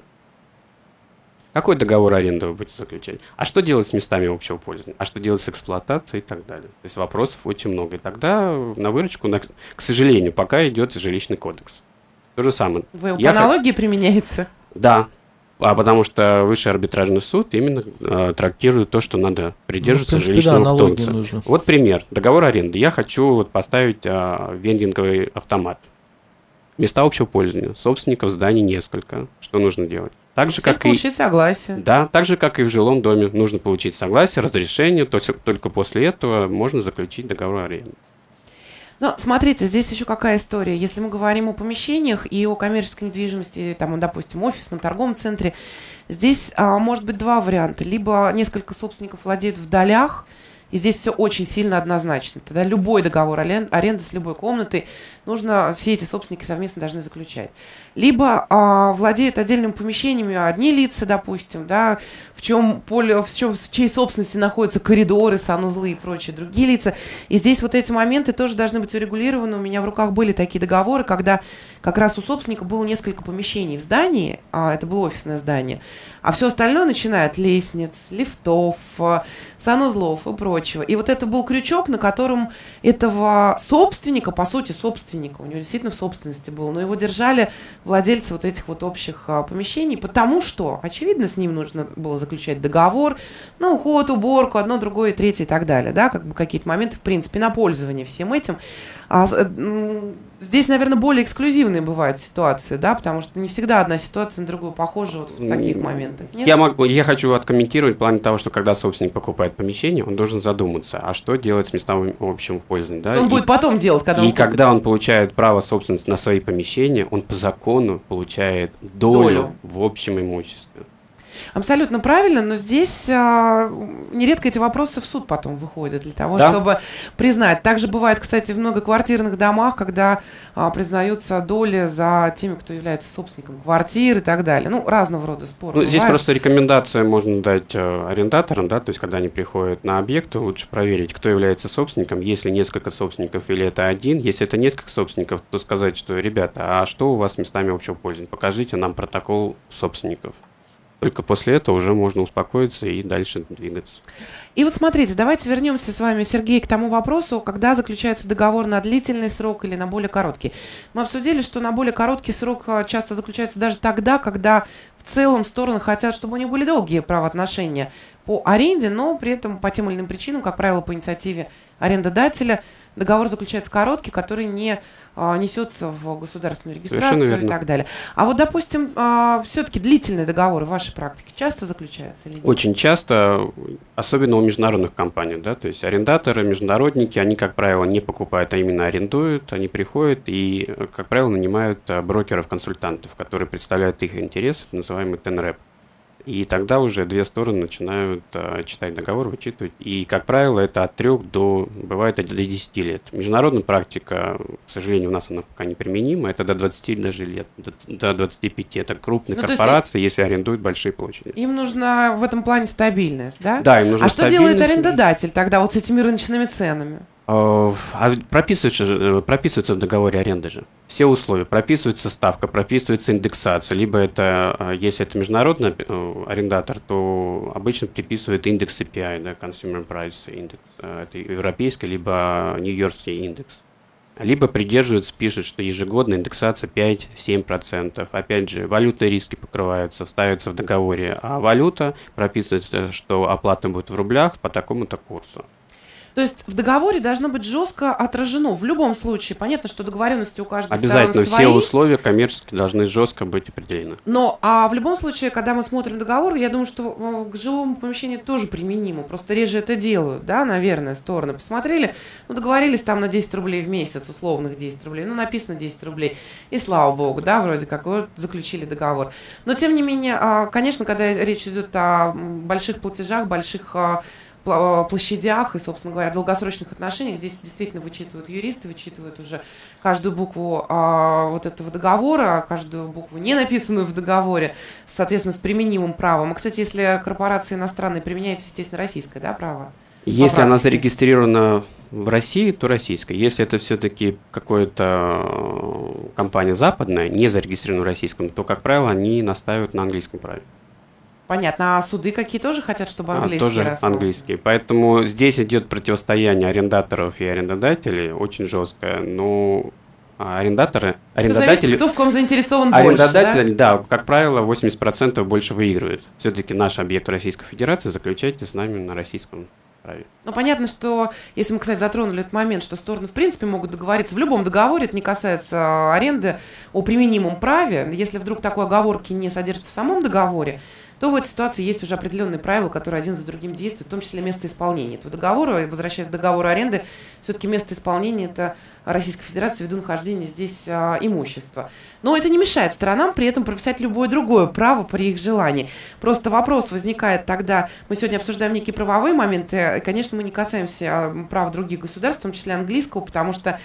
Какой договор аренды вы будете заключать? А что делать с местами общего пользования? А что делать с эксплуатацией и так далее? То есть вопросов очень много. И тогда на выручку, на, к сожалению, пока идет жилищный кодекс. То же самое. Вы по Я аналогии х... применяется? Да. А потому что Высший арбитражный суд именно э, трактирует то, что надо придерживаться ну, принципе, жилищного да, кодекса. Нужно. Вот пример. Договор аренды. Я хочу вот поставить э, вендинговый автомат. Места общего пользования. Собственников зданий несколько. Что нужно делать? Так же, как получить и, согласие. Да, так же, как и в жилом доме. Нужно получить согласие, разрешение, то есть только после этого можно заключить договор аренды. Но смотрите, здесь еще какая история. Если мы говорим о помещениях и о коммерческой недвижимости, там, допустим, офисном, торговом центре, здесь а, может быть два варианта. Либо несколько собственников владеют в долях, и здесь все очень сильно однозначно. Тогда любой договор аренды с любой комнатой нужно, все эти собственники совместно должны заключать. Либо а, владеют отдельными помещениями одни лица, допустим, да, в чем поле, в, чем, в чьей собственности находятся коридоры, санузлы и прочие другие лица. И здесь вот эти моменты тоже должны быть урегулированы. У меня в руках были такие договоры, когда как раз у собственника было несколько помещений в здании, а это было офисное здание, а все остальное, начиная от лестниц, лифтов, санузлов и прочего. И вот это был крючок, на котором этого собственника, по сути, собственника, у него действительно в собственности было, но его держали владельцы вот этих вот общих а, помещений, потому что, очевидно, с ним нужно было заключать договор на уход, уборку, одно, другое, третье и так далее, да, как бы какие-то моменты, в принципе, на пользование всем этим. А, здесь, наверное, более эксклюзивные бывают ситуации, да, потому что не всегда одна ситуация на другую похожа вот в таких моментах. Нет? Я, могу, я хочу откомментировать в плане того, что когда собственник покупает помещение, он должен задуматься, а что делать с местами общего пользования. Да? Что он и, будет потом делать, когда и он... И когда он получает право собственности на свои помещения, он по закону получает долю, долю. в общем имуществе. Абсолютно правильно, но здесь а, нередко эти вопросы в суд потом выходят для того, да? чтобы признать. Также бывает, кстати, в многоквартирных домах, когда а, признаются доли за теми, кто является собственником квартир и так далее. Ну, разного рода споры. Ну, здесь просто рекомендация можно дать э, арендаторам, да, то есть когда они приходят на объект, лучше проверить, кто является собственником, если несколько собственников или это один. Если это несколько собственников, то сказать, что, ребята, а что у вас с местами общего пользования? Покажите нам протокол собственников. Только после этого уже можно успокоиться и дальше двигаться. И вот смотрите, давайте вернемся с вами, Сергей, к тому вопросу, когда заключается договор на длительный срок или на более короткий. Мы обсудили, что на более короткий срок часто заключается даже тогда, когда в целом стороны хотят, чтобы у них были долгие правоотношения по аренде, но при этом по тем или иным причинам, как правило, по инициативе арендодателя, договор заключается короткий, который не а, несется в государственную регистрацию и так далее. А вот, допустим, а, все-таки длительные договоры в вашей практике часто заключаются или нет? Очень часто, особенно у международных компаний, да, то есть арендаторы, международники, они, как правило, не покупают, а именно арендуют, они приходят и, как правило, нанимают брокеров-консультантов, которые представляют их интересы, называемый тенрэп. И тогда уже две стороны начинают а, читать договор, вычитывать. И, как правило, это от трех до, бывает, до десяти лет. Международная практика, к сожалению, у нас она пока не применима, это до двадцати даже лет, до, до двадцати пяти. Это крупные ну, корпорации, есть, если арендуют большие площади. Им нужна в этом плане стабильность, да? Да, им нужна а стабильность. А что делает арендодатель тогда вот с этими рыночными ценами? А прописывается, прописывается в договоре аренды же. Все условия. Прописывается ставка, прописывается индексация. Либо это, если это международный арендатор, то обычно приписывает индекс си пи ай, да, Consumer Price Index. Это европейский, либо нью-йоркский индекс. Либо придерживается, пишет, что ежегодно индексация пять-семь процентов. Опять же, валютные риски покрываются, ставятся в договоре. А валюта прописывается, что оплата будет в рублях по такому-то курсу. То есть в договоре должно быть жестко отражено. В любом случае, понятно, что договоренности у каждой Обязательно стороны свои. все условия коммерческие должны жестко быть определены. Но а в любом случае, когда мы смотрим договор, я думаю, что ну, к жилому помещению тоже применимо. Просто реже это делают, да, наверное, стороны. Посмотрели, ну, договорились там на десять рублей в месяц, условных десять рублей. Ну, написано десять рублей. И слава богу, да, вроде как, вот заключили договор. Но, тем не менее, конечно, когда речь идет о больших платежах, больших площадях и, собственно говоря, долгосрочных отношениях, здесь действительно вычитывают юристы, вычитывают уже каждую букву а, вот этого договора, каждую букву, не написанную в договоре, соответственно, с применимым правом. А, кстати, если корпорация иностранная применяется, естественно, российское, да, право? Если она зарегистрирована в России, то российская. Если это все-таки какая-то компания западная, не зарегистрирована в российском, то, как правило, они настаивают на английском праве. Понятно. А суды какие тоже хотят, чтобы английский а, тоже рассмотрен? английский. Поэтому здесь идет противостояние арендаторов и арендодателей очень жесткое. Но арендаторы, арендодатели... Зависит, кто в ком заинтересован арендодатели, больше, да? да, как правило, восемьдесят процентов больше выигрывают. Все-таки наш объект Российской Федерации, заключайте с нами на российском праве. Ну, понятно, что, если мы, кстати, затронули этот момент, что стороны, в принципе, могут договориться в любом договоре, это не касается аренды, о применимом праве. Если вдруг такой оговорки не содержится в самом договоре, то в этой ситуации есть уже определенные правила, которые один за другим действуют, в том числе место исполнения этого договора. Возвращаясь к договору аренды, все-таки место исполнения – это Российская Федерация ввиду нахождения здесь а, имущества. Но это не мешает сторонам при этом прописать любое другое право при их желании. Просто вопрос возникает тогда, мы сегодня обсуждаем некие правовые моменты, конечно, мы не касаемся прав других государств, в том числе английского, потому что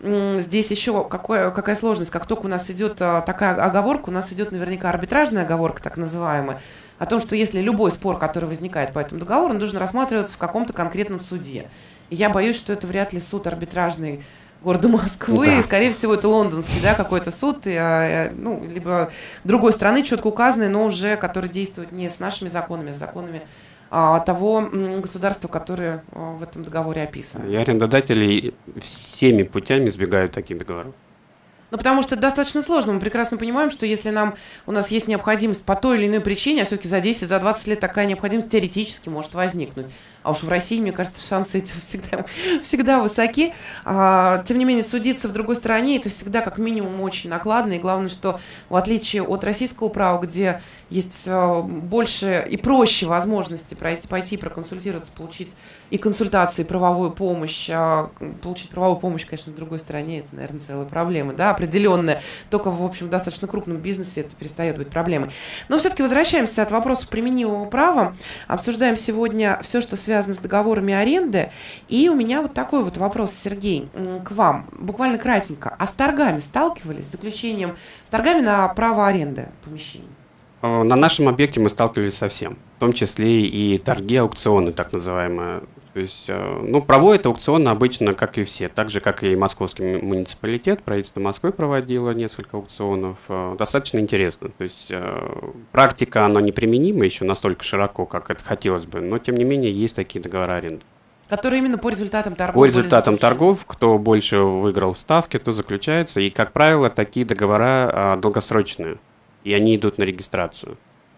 здесь еще какое, какая сложность, как только у нас идет а, такая оговорка, у нас идет наверняка арбитражная оговорка, так называемая, о том, что если любой спор, который возникает по этому договору, он должен рассматриваться в каком-то конкретном суде. И я боюсь, что это вряд ли суд арбитражный города Москвы, да. И, скорее всего, это лондонский, да, какой-то суд, и, а, ну, либо другой страны, четко указанный, но уже, который действует не с нашими законами, а с законами а, того государства, которое а, в этом договоре описано. И арендодатели всеми путями избегают таких договоров. Ну, потому что это достаточно сложно. Мы прекрасно понимаем, что если нам, у нас есть необходимость по той или иной причине, а все-таки за десять, за двадцать лет такая необходимость теоретически может возникнуть. А уж в России, мне кажется, шансы эти всегда, всегда высоки. А, тем не менее, судиться в другой стране, это всегда как минимум очень накладно. И главное, что в отличие от российского права, где есть а, больше и проще возможности пройти, пойти проконсультироваться, получить и консультации, и правовую помощь. А, получить правовую помощь, конечно, в другой стране, это, наверное, целая проблема, да, определенная. Только, в общем, в достаточно крупном бизнесе это перестает быть проблемой. Но все-таки возвращаемся от вопросов применимого права. Обсуждаем сегодня все, что связано с договорами аренды. И у меня вот такой вот вопрос, Сергей, к вам. Буквально кратенько. А с торгами сталкивались, с заключением, с торгами на право аренды помещений? На нашем объекте мы сталкивались со всем, в том числе и торги, аукционы, так называемые. То есть, ну, проводят аукционы обычно, как и все, так же, как и московский муниципалитет, правительство Москвы проводило несколько аукционов. Достаточно интересно. То есть, практика, она неприменима еще настолько широко, как это хотелось бы, но, тем не менее, есть такие договора аренды. Которые именно по результатам торгов? По результатам торгов, кто больше выиграл ставки, то заключается. И, как правило, такие договора долгосрочные, и они идут на регистрацию.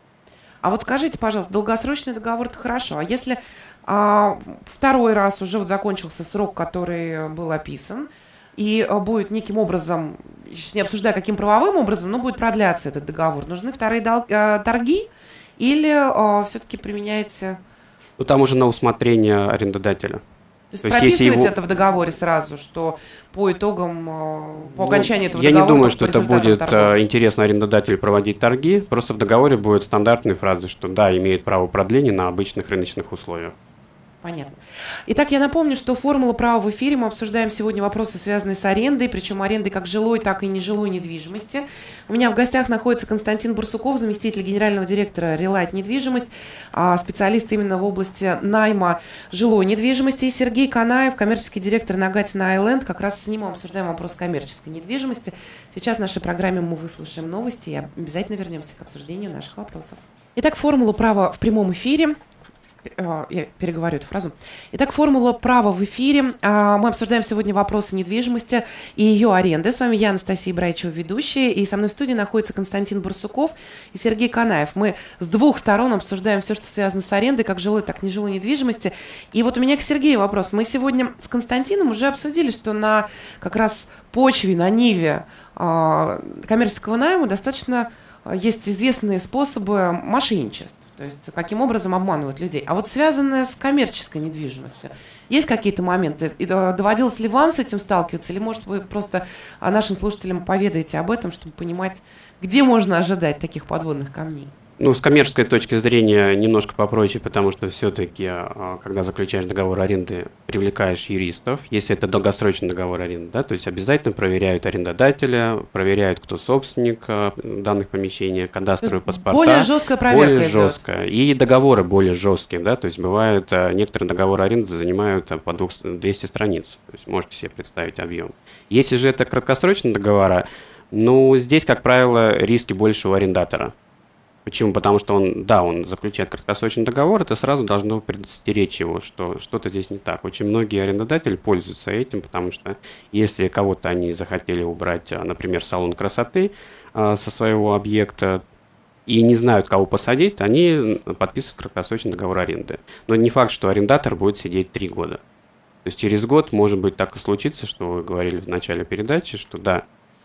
А вот скажите, пожалуйста, долгосрочный договор – это хорошо. А если а, второй раз уже вот закончился срок, который был описан, и а, будет неким образом, сейчас не обсуждая, каким правовым образом, но будет продляться этот договор, нужны вторые дол- а, торги или а, все-таки применяете… Ну, там уже на усмотрение арендодателя. То есть, То прописывать есть его... это в договоре сразу, что по итогам, по окончании ну, этого я договора… Я не думаю, что это будет торгов. интересно арендодателю проводить торги. Просто в договоре будет стандартные фразы, что да, имеет право продления на обычных рыночных условиях. Понятно. Итак, я напомню, что «Формула права» в эфире. Мы обсуждаем сегодня вопросы, связанные с арендой, причем арендой как жилой, так и нежилой недвижимости. У меня в гостях находится Константин Барсуков, заместитель генерального директора «Релайт Недвижимость», специалист именно в области найма жилой недвижимости, и Сергей Канаев, коммерческий директор Нагатина Айленд. Как раз с ним мы обсуждаем вопрос коммерческой недвижимости. Сейчас в нашей программе мы выслушаем новости и обязательно вернемся к обсуждению наших вопросов. Итак, «Формула права» в прямом эфире. Я переговорю эту фразу. Итак, формула права в эфире. Мы обсуждаем сегодня вопросы недвижимости и ее аренды. С вами я, Анастасия Брайчева, ведущая. И со мной в студии находится Константин Барсуков и Сергей Канаев. Мы с двух сторон обсуждаем все, что связано с арендой, как жилой, так и нежилой недвижимости. И вот у меня к Сергею вопрос. Мы сегодня с Константином уже обсудили, что на как раз почве, на ниве коммерческого найма достаточно есть известные способы мошенничества. То есть каким образом обманывают людей. А вот связанное с коммерческой недвижимостью, есть какие-то моменты? И доводилось ли вам с этим сталкиваться? Или, может, вы просто нашим слушателям поведаете об этом, чтобы понимать, где можно ожидать таких подводных камней? Ну, с коммерческой точки зрения немножко попроще, потому что все-таки, когда заключаешь договор аренды, привлекаешь юристов, если это долгосрочный договор аренды, да, то есть обязательно проверяют арендодателя, проверяют, кто собственник данных помещений, кадастровые паспорта. Более жесткая проверка. Более жесткая. И договоры более жесткие, да, то есть бывают, некоторые договоры аренды занимают по двести страниц, то есть можете себе представить объем. Если же это краткосрочные договора, ну, здесь, как правило, риски больше у арендатора. Почему? Потому что он, да, он заключает краткосрочный договор, это сразу должно предостеречь его, что что-то здесь не так. Очень многие арендодатели пользуются этим, потому что если кого-то они захотели убрать, например, салон красоты э, со своего объекта и не знают, кого посадить, они подписывают краткосрочный договор аренды. Но не факт, что арендатор будет сидеть три года. То есть через год может быть так и случится, что вы говорили в начале передачи, что да,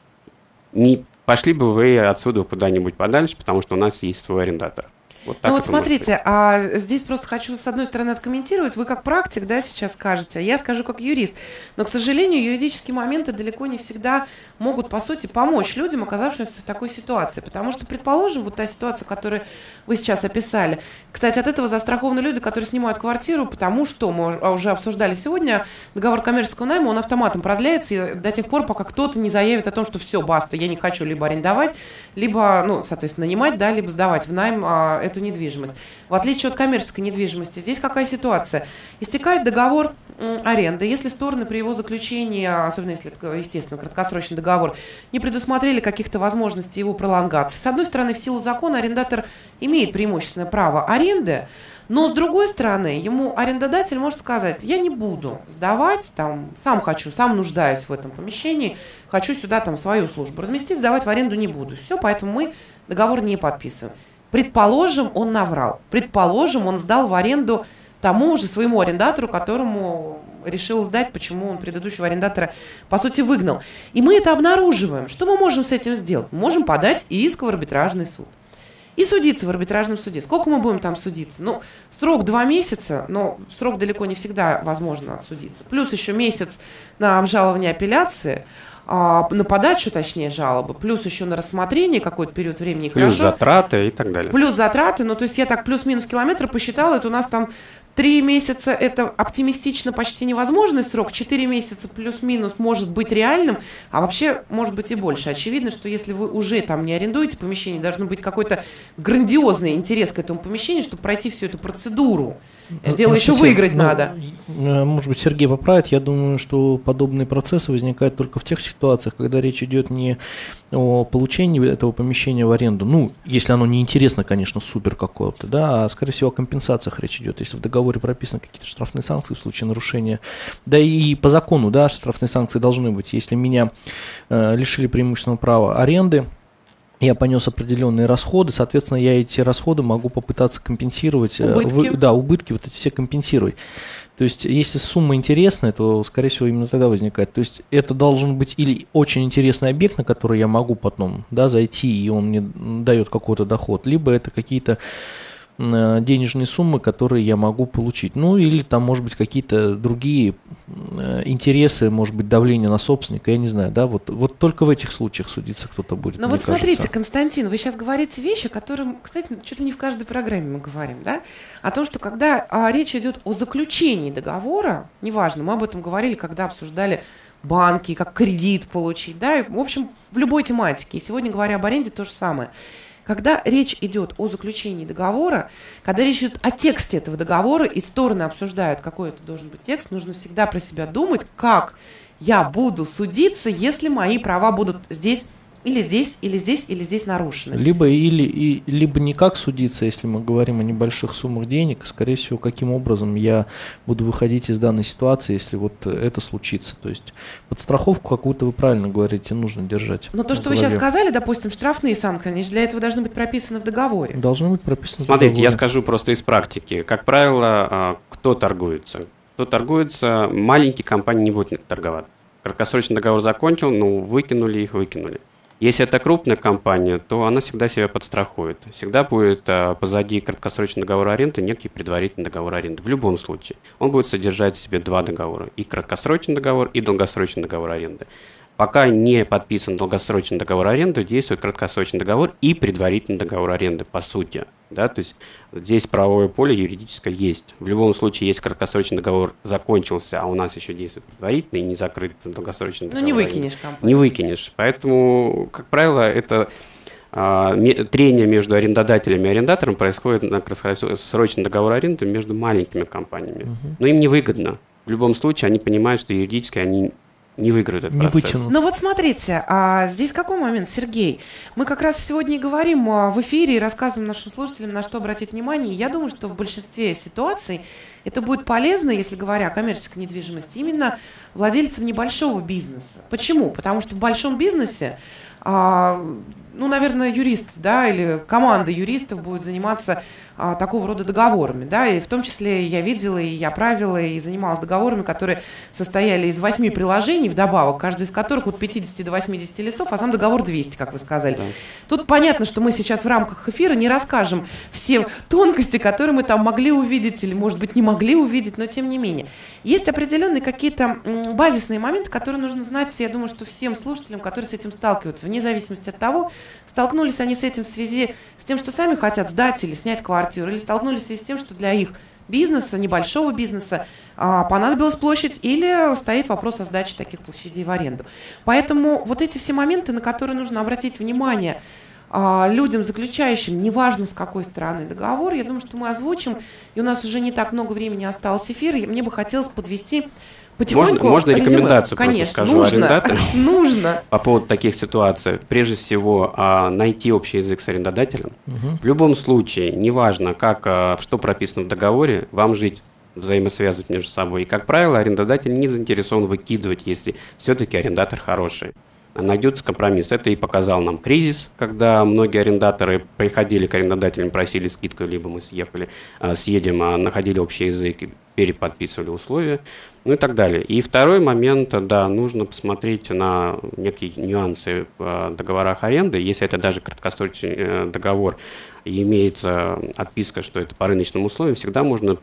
не пошли бы вы отсюда куда-нибудь подальше, потому что у нас есть свой арендатор. Вот ну вот смотрите, а здесь просто хочу с одной стороны откомментировать. Вы как практик, да, сейчас скажете, а я скажу как юрист. Но, к сожалению, юридические моменты далеко не всегда могут, по сути, помочь людям, оказавшимся в такой ситуации. Потому что, предположим, вот та ситуация, которую вы сейчас описали. Кстати, от этого застрахованы люди, которые снимают квартиру, потому что, мы уже обсуждали сегодня, договор коммерческого найма, он автоматом продляется до тех пор, пока кто-то не заявит о том, что все, баста, я не хочу либо арендовать, либо, ну, соответственно, нанимать, да, либо сдавать в найм а, эту недвижимость. В отличие от коммерческой недвижимости, здесь какая ситуация? Истекает договор м, аренды. Если стороны при его заключении, особенно если это, естественно, краткосрочный договор, не предусмотрели каких-то возможностей его пролонгации. С одной стороны, в силу закона арендатор имеет преимущественное право аренды, но с другой стороны, ему арендодатель может сказать: я не буду сдавать, там, сам хочу, сам нуждаюсь в этом помещении, хочу сюда там свою службу разместить, сдавать в аренду не буду. Все, поэтому мы договор не подписываем. Предположим, он наврал. Предположим, он сдал в аренду тому же своему арендатору, которому решил сдать, почему он предыдущего арендатора, по сути, выгнал. И мы это обнаруживаем. Что мы можем с этим сделать? Мы можем подать иск в арбитражный суд. И судиться в арбитражном суде. Сколько мы будем там судиться? Ну, срок два месяца, но срок далеко не всегда возможно отсудиться. Плюс еще месяц на обжалование апелляции, на подачу, точнее, жалобы, плюс еще на рассмотрение какой-то период времени. Плюс хорошо, затраты и так далее. Плюс затраты, ну, то есть я так плюс-минус километр посчитала, это у нас там три месяца, это оптимистично почти невозможный срок, четыре месяца плюс-минус может быть реальным, а вообще может быть и больше. Очевидно, что если вы уже там не арендуете помещение, должен быть какой-то грандиозный интерес к этому помещению, чтобы пройти всю эту процедуру. Дело еще выиграть ну, надо. Может быть, Сергей поправит. Я думаю, что подобные процессы возникают только в тех ситуациях, когда речь идет не о получении этого помещения в аренду, ну, если оно не интересно, конечно, супер какое-то, да, а, скорее всего, о компенсациях речь идет. Если в договоре прописаны какие-то штрафные санкции в случае нарушения, да и по закону, да, штрафные санкции должны быть. Если меня э, лишили преимущественного права аренды, я понес определенные расходы, соответственно, я эти расходы могу попытаться компенсировать, убытки. Вы, да, убытки вот эти все компенсировать. То есть, если сумма интересная, то, скорее всего, именно тогда возникает. То есть, это должен быть или очень интересный объект, на который я могу потом, да, зайти, и он мне дает какой-то доход, либо это какие-то денежные суммы, которые я могу получить. Ну, или там, может быть, какие-то другие интересы, может быть, давление на собственника, я не знаю, да, вот, вот только в этих случаях судиться кто-то будет. Ну, вот смотрите, кажется. Константин, вы сейчас говорите вещи, которые, кстати, чуть ли не в каждой программе мы говорим, да, о том, что когда а, речь идет о заключении договора, неважно, мы об этом говорили, когда обсуждали банки, как кредит получить, да, и, в общем, в любой тематике, и сегодня, говоря об аренде, то же самое. Когда речь идет о заключении договора, когда речь идет о тексте этого договора, и стороны обсуждают, какой это должен быть текст, нужно всегда про себя думать, как я буду судиться, если мои права будут здесь или здесь, или здесь, или здесь нарушены. Либо, или, и, либо никак судиться, если мы говорим о небольших суммах денег, скорее всего, каким образом я буду выходить из данной ситуации, если вот это случится. То есть подстраховку какую-то, вы правильно говорите, нужно держать. Но то, что вы сейчас сказали, допустим, штрафные санкции, они же для этого должны быть прописаны в договоре. Должны быть прописаны Смотрите, в договоре. я скажу просто из практики. Как правило, кто торгуется? Кто торгуется, маленькие компании не будут торговать. Краткосрочный договор закончил, ну, выкинули их, выкинули. Если это крупная компания, то она всегда себя подстрахует. Всегда будет а, позади краткосрочного договора аренды некий предварительный договор аренды. В любом случае. Он будет содержать в себе два договора. И краткосрочный договор, и долгосрочный договор аренды. Пока не подписан долгосрочный договор аренды, действует краткосрочный договор и предварительный договор аренды, по сути. Да? То есть здесь правовое поле юридическое есть. В любом случае, если краткосрочный договор закончился, а у нас еще действует предварительный и не закрыт долгосрочный договор. Ну, не выкинешь компанию. Не выкинешь. Поэтому, как правило, это а, ме, трение между арендодателем и арендатором происходит на краткосрочный договор аренды между маленькими компаниями. Угу. Но им невыгодно. В любом случае, они понимают, что юридически они не выиграют этот не процесс. Вытянут. Ну вот смотрите, а здесь какой момент, Сергей? Мы как раз сегодня и говорим в эфире и рассказываем нашим слушателям, на что обратить внимание. Я думаю, что в большинстве ситуаций это будет полезно, если говоря о коммерческой недвижимости, именно владельцам небольшого бизнеса. Почему? Потому что в большом бизнесе, а, ну, наверное, юрист, да, или команда юристов будет заниматься а, такого рода договорами, да, и в том числе я видела, и я правила, и занималась договорами, которые состояли из восьми приложений вдобавок, каждый из которых от пятидесяти до восьмидесяти листов, а сам договор двести, как вы сказали. Да. Тут понятно, что мы сейчас в рамках эфира не расскажем все тонкости, которые мы там могли увидеть или, может быть, не могли увидеть, но тем не менее. Есть определенные какие-то м, базисные моменты, которые нужно знать, я думаю, что всем слушателям, которые с этим сталкиваются, вне зависимости от того, столкнулись они с этим в связи с тем, что сами хотят сдать или снять квартиру, или столкнулись с тем, что для их бизнеса, небольшого бизнеса, а, понадобилась площадь, или стоит вопрос о сдаче таких площадей в аренду. Поэтому вот эти все моменты, на которые нужно обратить внимание а, людям, заключающим, неважно с какой стороны договор, я думаю, что мы озвучим, и у нас уже не так много времени осталось эфира, и мне бы хотелось подвести потихоньку. Можно, можно рекомендацию Конечно, просто скажу нужно, арендатору? Нужно. По поводу таких ситуаций. Прежде всего, найти общий язык с арендодателем. Угу. В любом случае, неважно, как, что прописано в договоре, вам жить, взаимосвязывать между собой. И, как правило, арендодатель не заинтересован выкидывать, если все-таки арендатор хороший. Найдется компромисс. Это и показал нам кризис, когда многие арендаторы приходили к арендодателям, просили скидку, либо мы съехали, съедем, находили общий язык и переподписывали условия, ну и так далее. И второй момент, да, нужно посмотреть на некие нюансы в договорах аренды. Если это даже краткосрочный договор и имеется отписка, что это по рыночным условиям, всегда можно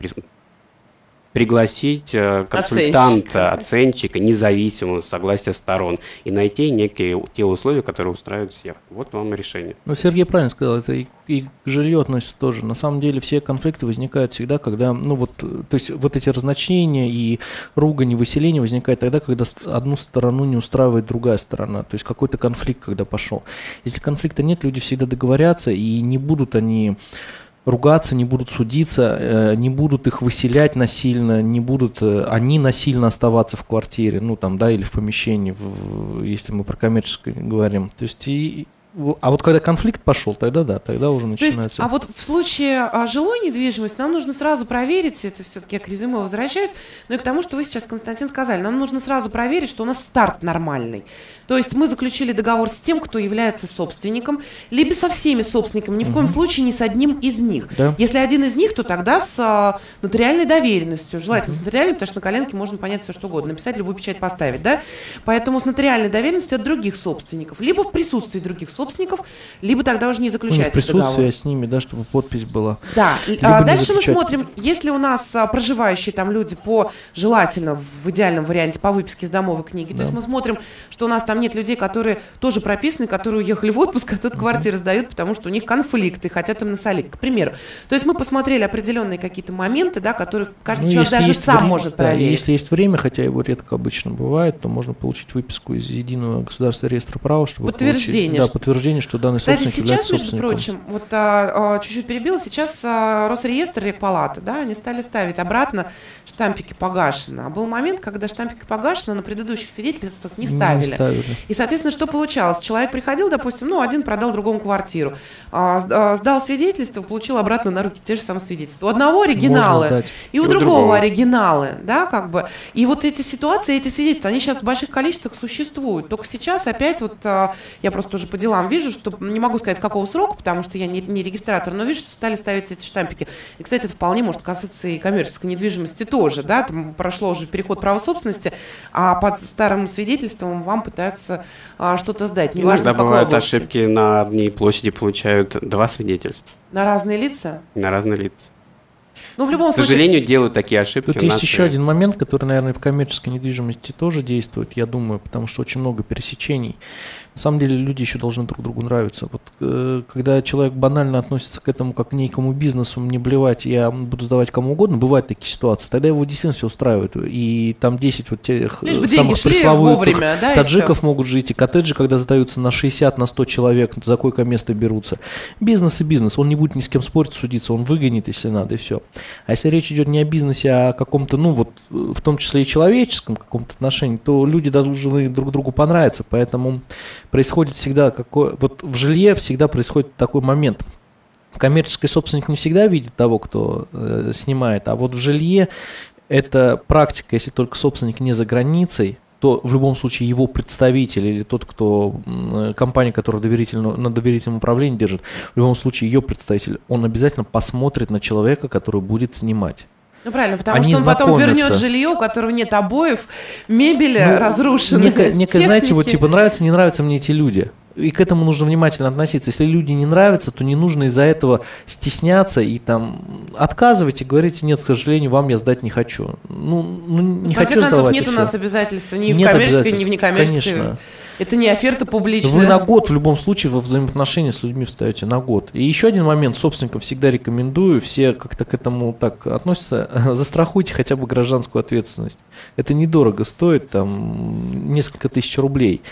пригласить консультанта, оценщика, независимого, с согласия сторон, и найти некие те условия, которые устраивают всех. Вот вам и решение. Ну, Сергей правильно сказал, это и, и к жилью относится тоже. На самом деле все конфликты возникают всегда, когда, ну вот, то есть вот эти разночтения и ругань, и выселение возникает тогда, когда одну сторону не устраивает другая сторона, то есть какой-то конфликт, когда пошел. Если конфликта нет, люди всегда договорятся, и не будут они ругаться, не будут судиться, не будут их выселять насильно, не будут они насильно оставаться в квартире, ну там, да, или в помещении, в, если мы про коммерческое говорим. То есть и, а вот когда конфликт пошел, тогда да, тогда уже начинается. То есть, а вот в случае а, жилой недвижимости нам нужно сразу проверить, это все-таки я к резюме возвращаюсь, но и к тому, что вы сейчас, Константин, сказали, нам нужно сразу проверить, что у нас старт нормальный. То есть мы заключили договор с тем, кто является собственником, либо со всеми собственниками, ни в коем uh-huh. случае не с одним из них. Да. Если один из них, то тогда с а, нотариальной доверенностью, желательно uh-huh. с нотариальной, потому что на коленке можно понять все, что угодно, написать, любую печать поставить, да? Поэтому с нотариальной доверенностью от других собственников, либо в присутствии других собственников, либо тогда уже не заключается договор. Ну, в присутствии с ними, да, чтобы подпись была. Да. А, дальше мы смотрим, если у нас а, проживающие там люди по, желательно, в идеальном варианте, по выписке из домовой книги, да. То есть мы смотрим, что у нас там нет людей, которые тоже прописаны, которые уехали в отпуск, а тут квартиры сдают, потому что у них конфликты, хотят им насолить, к примеру. То есть мы посмотрели определенные какие-то моменты, да, которые каждый ну, человек даже сам время, может да, проверить. Если есть время, хотя его редко обычно бывает, то можно получить выписку из Единого государственного реестра права, чтобы подтверждение, получить, да, подтверждение, что данный Кстати, собственник сейчас, является между собственником. прочим, вот а, а, чуть-чуть перебила, сейчас а, Росреестр, Регпалата, да, они стали ставить обратно штампики погашено. А был момент, когда штампики погашено на предыдущих свидетельствах не ставили. Не ставили. И, соответственно, что получалось? Человек приходил, допустим, ну, один продал другому квартиру, а, а, сдал свидетельство, получил обратно на руки те же самые свидетельства. У одного оригиналы, и у, и у другого, другого оригиналы, да, как бы. И вот эти ситуации, эти свидетельства, они сейчас в больших количествах существуют. Только сейчас опять вот, а, я просто тоже по делам вижу, что не могу сказать, какого срока, потому что я не, не регистратор, но вижу, что стали ставить эти штампики. И, кстати, это вполне может касаться и коммерческой недвижимости тоже, да, там прошло уже переход права собственности, а под старым свидетельством вам пытаются а, что-то сдать. Неважно, Иногда в какой бывают области. ошибки, на одной площади получают два свидетельства. На разные лица? На разные лица. Ну, в любом К случае... сожалению, делают такие ошибки. Тут есть еще один момент, который, наверное, в коммерческой недвижимости тоже действует, я думаю, потому что очень много пересечений. На самом деле люди еще должны друг другу нравиться. Вот, э, когда человек банально относится к этому как к некому бизнесу, мне блевать, я буду сдавать кому угодно, бывают такие ситуации, тогда его действительно все устраивает. И там десять вот тех Лишь бы самых шли пресловутых вовремя, да, таджиков могут жить, и коттеджи, когда сдаются на шестьдесят, на сто человек, за койко-место берутся. Бизнес и бизнес, он не будет ни с кем спорить, судиться, он выгонит, если надо, и все. А если речь идет не о бизнесе, а о каком-то, ну вот, в том числе и человеческом каком-то отношении, то люди должны друг другу понравиться, поэтому происходит всегда какой, вот в жилье всегда происходит такой момент. Коммерческий собственник не всегда видит того, кто э, снимает, а вот в жилье это практика, если только собственник не за границей, то в любом случае его представитель или тот, кто э, компания, которая доверительно, на доверительном управлении держит, в любом случае ее представитель, он обязательно посмотрит на человека, который будет снимать. Ну правильно, потому Они что он потом знакомятся. вернет жилье, у которого нет обоев, мебели Ну, разрушены, некое, некое, знаете, вот техники. типа нравятся, не нравятся мне эти люди. И к этому нужно внимательно относиться. Если люди не нравятся, то не нужно из-за этого стесняться и там отказывать и говорить: нет, к сожалению, вам я сдать не хочу. Ну, ну не В конце хочу концов, сдавать. нет и у все. нас обязательств ни в Нет коммерческой, ни в обязательств, некоммерческой. конечно. Это не оферта публичная. Вы на год в любом случае во взаимоотношения с людьми встаете на год. И еще один момент, собственникам всегда рекомендую, все как-то к этому так относятся, застрахуйте хотя бы гражданскую ответственность. Это недорого стоит, там, несколько тысяч рублей.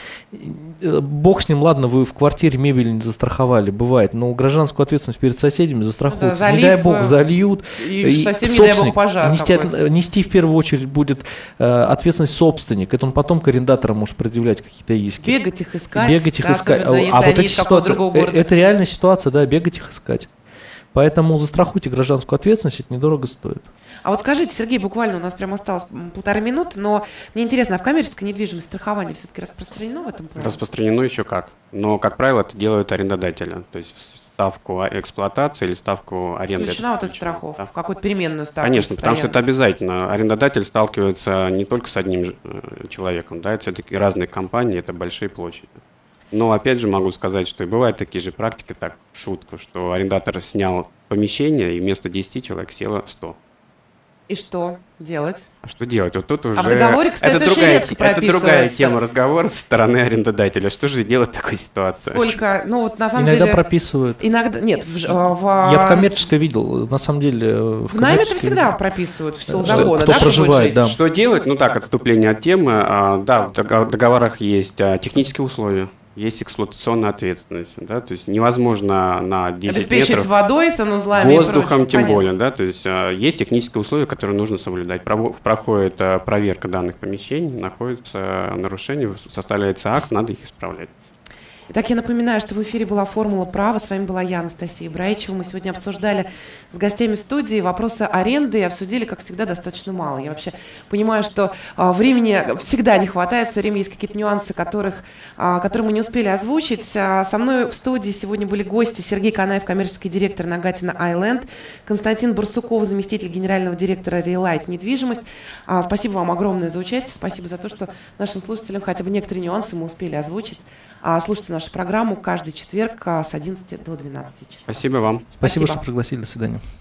Бог с ним, ладно, вы в квартире мебель не застраховали, бывает, но гражданскую ответственность перед соседями застрахуйте. Да, залив, не дай бог зальют. И, И совсем не дай бог собственник пожар нести, какой-то. нести в первую очередь будет э, ответственность собственник. Это он потом к арендаторам может предъявлять какие-то иски. Бегать их искать. Бегать их да, искать. особенно, если А вот они эти из какого-то ситуации, другого э, города. это реальная ситуация, да, бегать их искать. Поэтому застрахуйте гражданскую ответственность, это недорого стоит. А вот скажите, Сергей, буквально у нас прям осталось м, полторы минуты, но мне интересно, а в коммерческой недвижимости страхование все-таки распространено в этом плане? Распространено еще как. Но, как правило, это делают арендодатели. То есть ставку эксплуатации или ставку аренды. Включена вот эта включено, страховка, да. в какую-то переменную ставку? Конечно, потому что это постоянно. обязательно. Арендодатель сталкивается не только с одним же, э, человеком, да, это все-таки разные компании, это большие площади. Но опять же могу сказать, что и бывают такие же практики, так, в шутку, что арендатор снял помещение, и вместо десяти человек село сто. И что делать? А что делать? Вот тут уже... А в договоре, кстати, это очень другая, редко это другая прописывается. тема разговора со стороны арендодателя. Что же делать в такой ситуации? Сколько, ну вот на самом Иногда деле... прописывают. Иногда, нет, в, ж- в, Я в коммерческой видел, на самом деле. В, в найме это коммерческой- всегда прописывают в силу Что- закона, кто да, проживает, жить? да. Что делать? Ну так, отступление от темы. А, да, в дого- договорах есть а, технические условия, есть эксплуатационная ответственность. Да, то есть невозможно на десять Обеспечить метров водой, санузлами и воздухом, прочее. тем Понятно. более. Да, то есть а, есть технические условия, которые нужно соблюдать. Прово- проходит а, проверка данных помещений, находится нарушение, составляется акт, надо их исправлять. Итак, я напоминаю, что в эфире была «Формула права». С вами была я, Анастасия Браичева. Мы сегодня обсуждали с гостями студии вопросы аренды и обсудили, как всегда, достаточно мало. Я вообще понимаю, что а, времени всегда не хватает, все время есть какие-то нюансы, которых, а, которые мы не успели озвучить. А, со мной в студии сегодня были гости: Сергей Канаев, коммерческий директор Нагатино Айленд, Константин Барсуков, заместитель генерального директора Realight недвижимость. А, спасибо вам огромное за участие, спасибо за то, что нашим слушателям хотя бы некоторые нюансы мы успели озвучить. А, слушайте нашу программу каждый четверг с одиннадцати до двенадцати часов. Спасибо вам. Спасибо, Спасибо. что пригласили. До свидания.